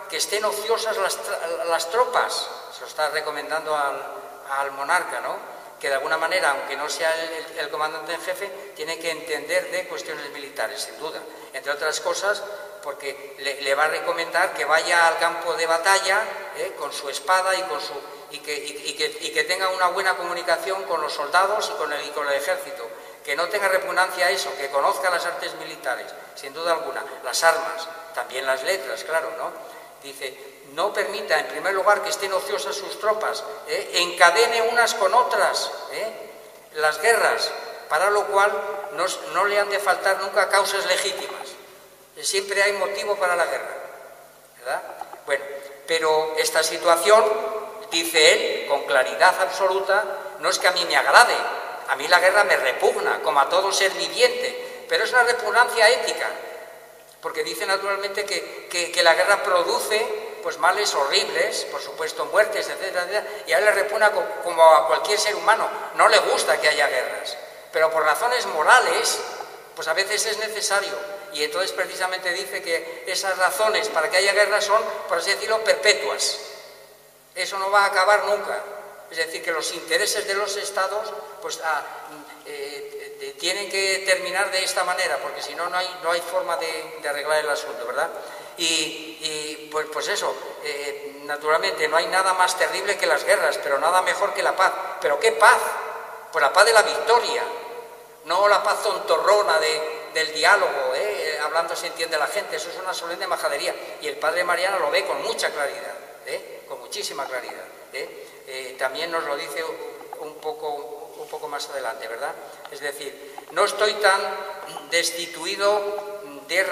que estén ociosas las tropas, se lo está recomendando al monarca, ¿no? Que de alguna manera, aunque no sea el comandante en jefe, tiene que entender de cuestiones militares, sin duda. Entre otras cosas, porque le va a recomendar que vaya al campo de batalla con su espada y que tenga una buena comunicación con los soldados y con el ejército. Que no tenga repugnancia a eso, que conozca las artes militares, sin duda alguna, las armas, también las letras, claro, ¿no? Dice, no permita, en primer lugar, que estén ociosas sus tropas, encadene unas con otras las guerras, para lo cual no le han de faltar nunca causas legítimas. Siempre hay motivo para la guerra, ¿verdad? Bueno, pero esta situación, dice él, con claridad absoluta, no es que a mí me agrade. A mí la guerra me repugna, como a todo ser viviente, pero es una repugnancia ética, porque dice naturalmente que la guerra produce pues males horribles, por supuesto muertes, etcétera, etcétera, y a él le repugna como a cualquier ser humano. No le gusta que haya guerras, pero por razones morales, pues a veces es necesario, y entonces precisamente dice que esas razones para que haya guerras son, por así decirlo, perpetuas. Eso no va a acabar nunca. Es decir, que los intereses de los estados pues, tienen que terminar de esta manera, porque si no, no hay forma de arreglar el asunto, ¿verdad? Y pues eso, naturalmente no hay nada más terrible que las guerras, pero nada mejor que la paz. ¿Pero qué paz? Pues la paz de la victoria, no la paz tontorrona del diálogo, hablando se entiende la gente. Eso es una solemne majadería, y el padre Mariano lo ve con mucha claridad, con muchísima claridad. También nos lo dice un poco más adelante, ¿verdad? Es decir, no estoy tan destituido de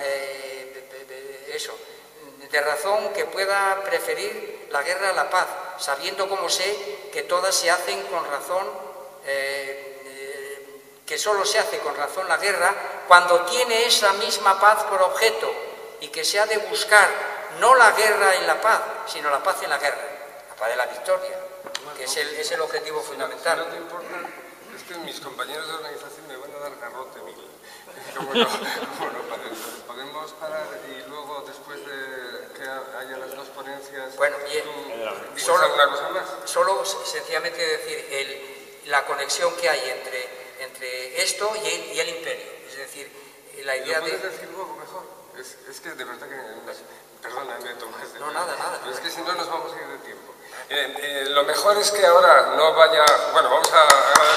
razón que pueda preferir la guerra a la paz, sabiendo como sé que todas se hacen con razón, que solo se hace con razón la guerra cuando tiene esa misma paz por objeto, y que se ha de buscar no la guerra en la paz, sino la paz en la guerra. De la victoria, que es el objetivo fundamental. Si no te importa, es que mis compañeros de organización me van a dar garrote, Miguel. Bueno, podemos parar y luego, después de que haya las dos ponencias, bueno, ¿tú alguna cosa más? Solo sencillamente decir la conexión que hay entre esto y el imperio. Es decir, la idea de... ¿Lo puedes decir luego mejor? Es que de verdad que... Perdóname, Tomás. No, nada. Pero es que si no nos vamos a ir de tiempo. Lo mejor es que ahora no vaya... Bueno, vamos a agradecer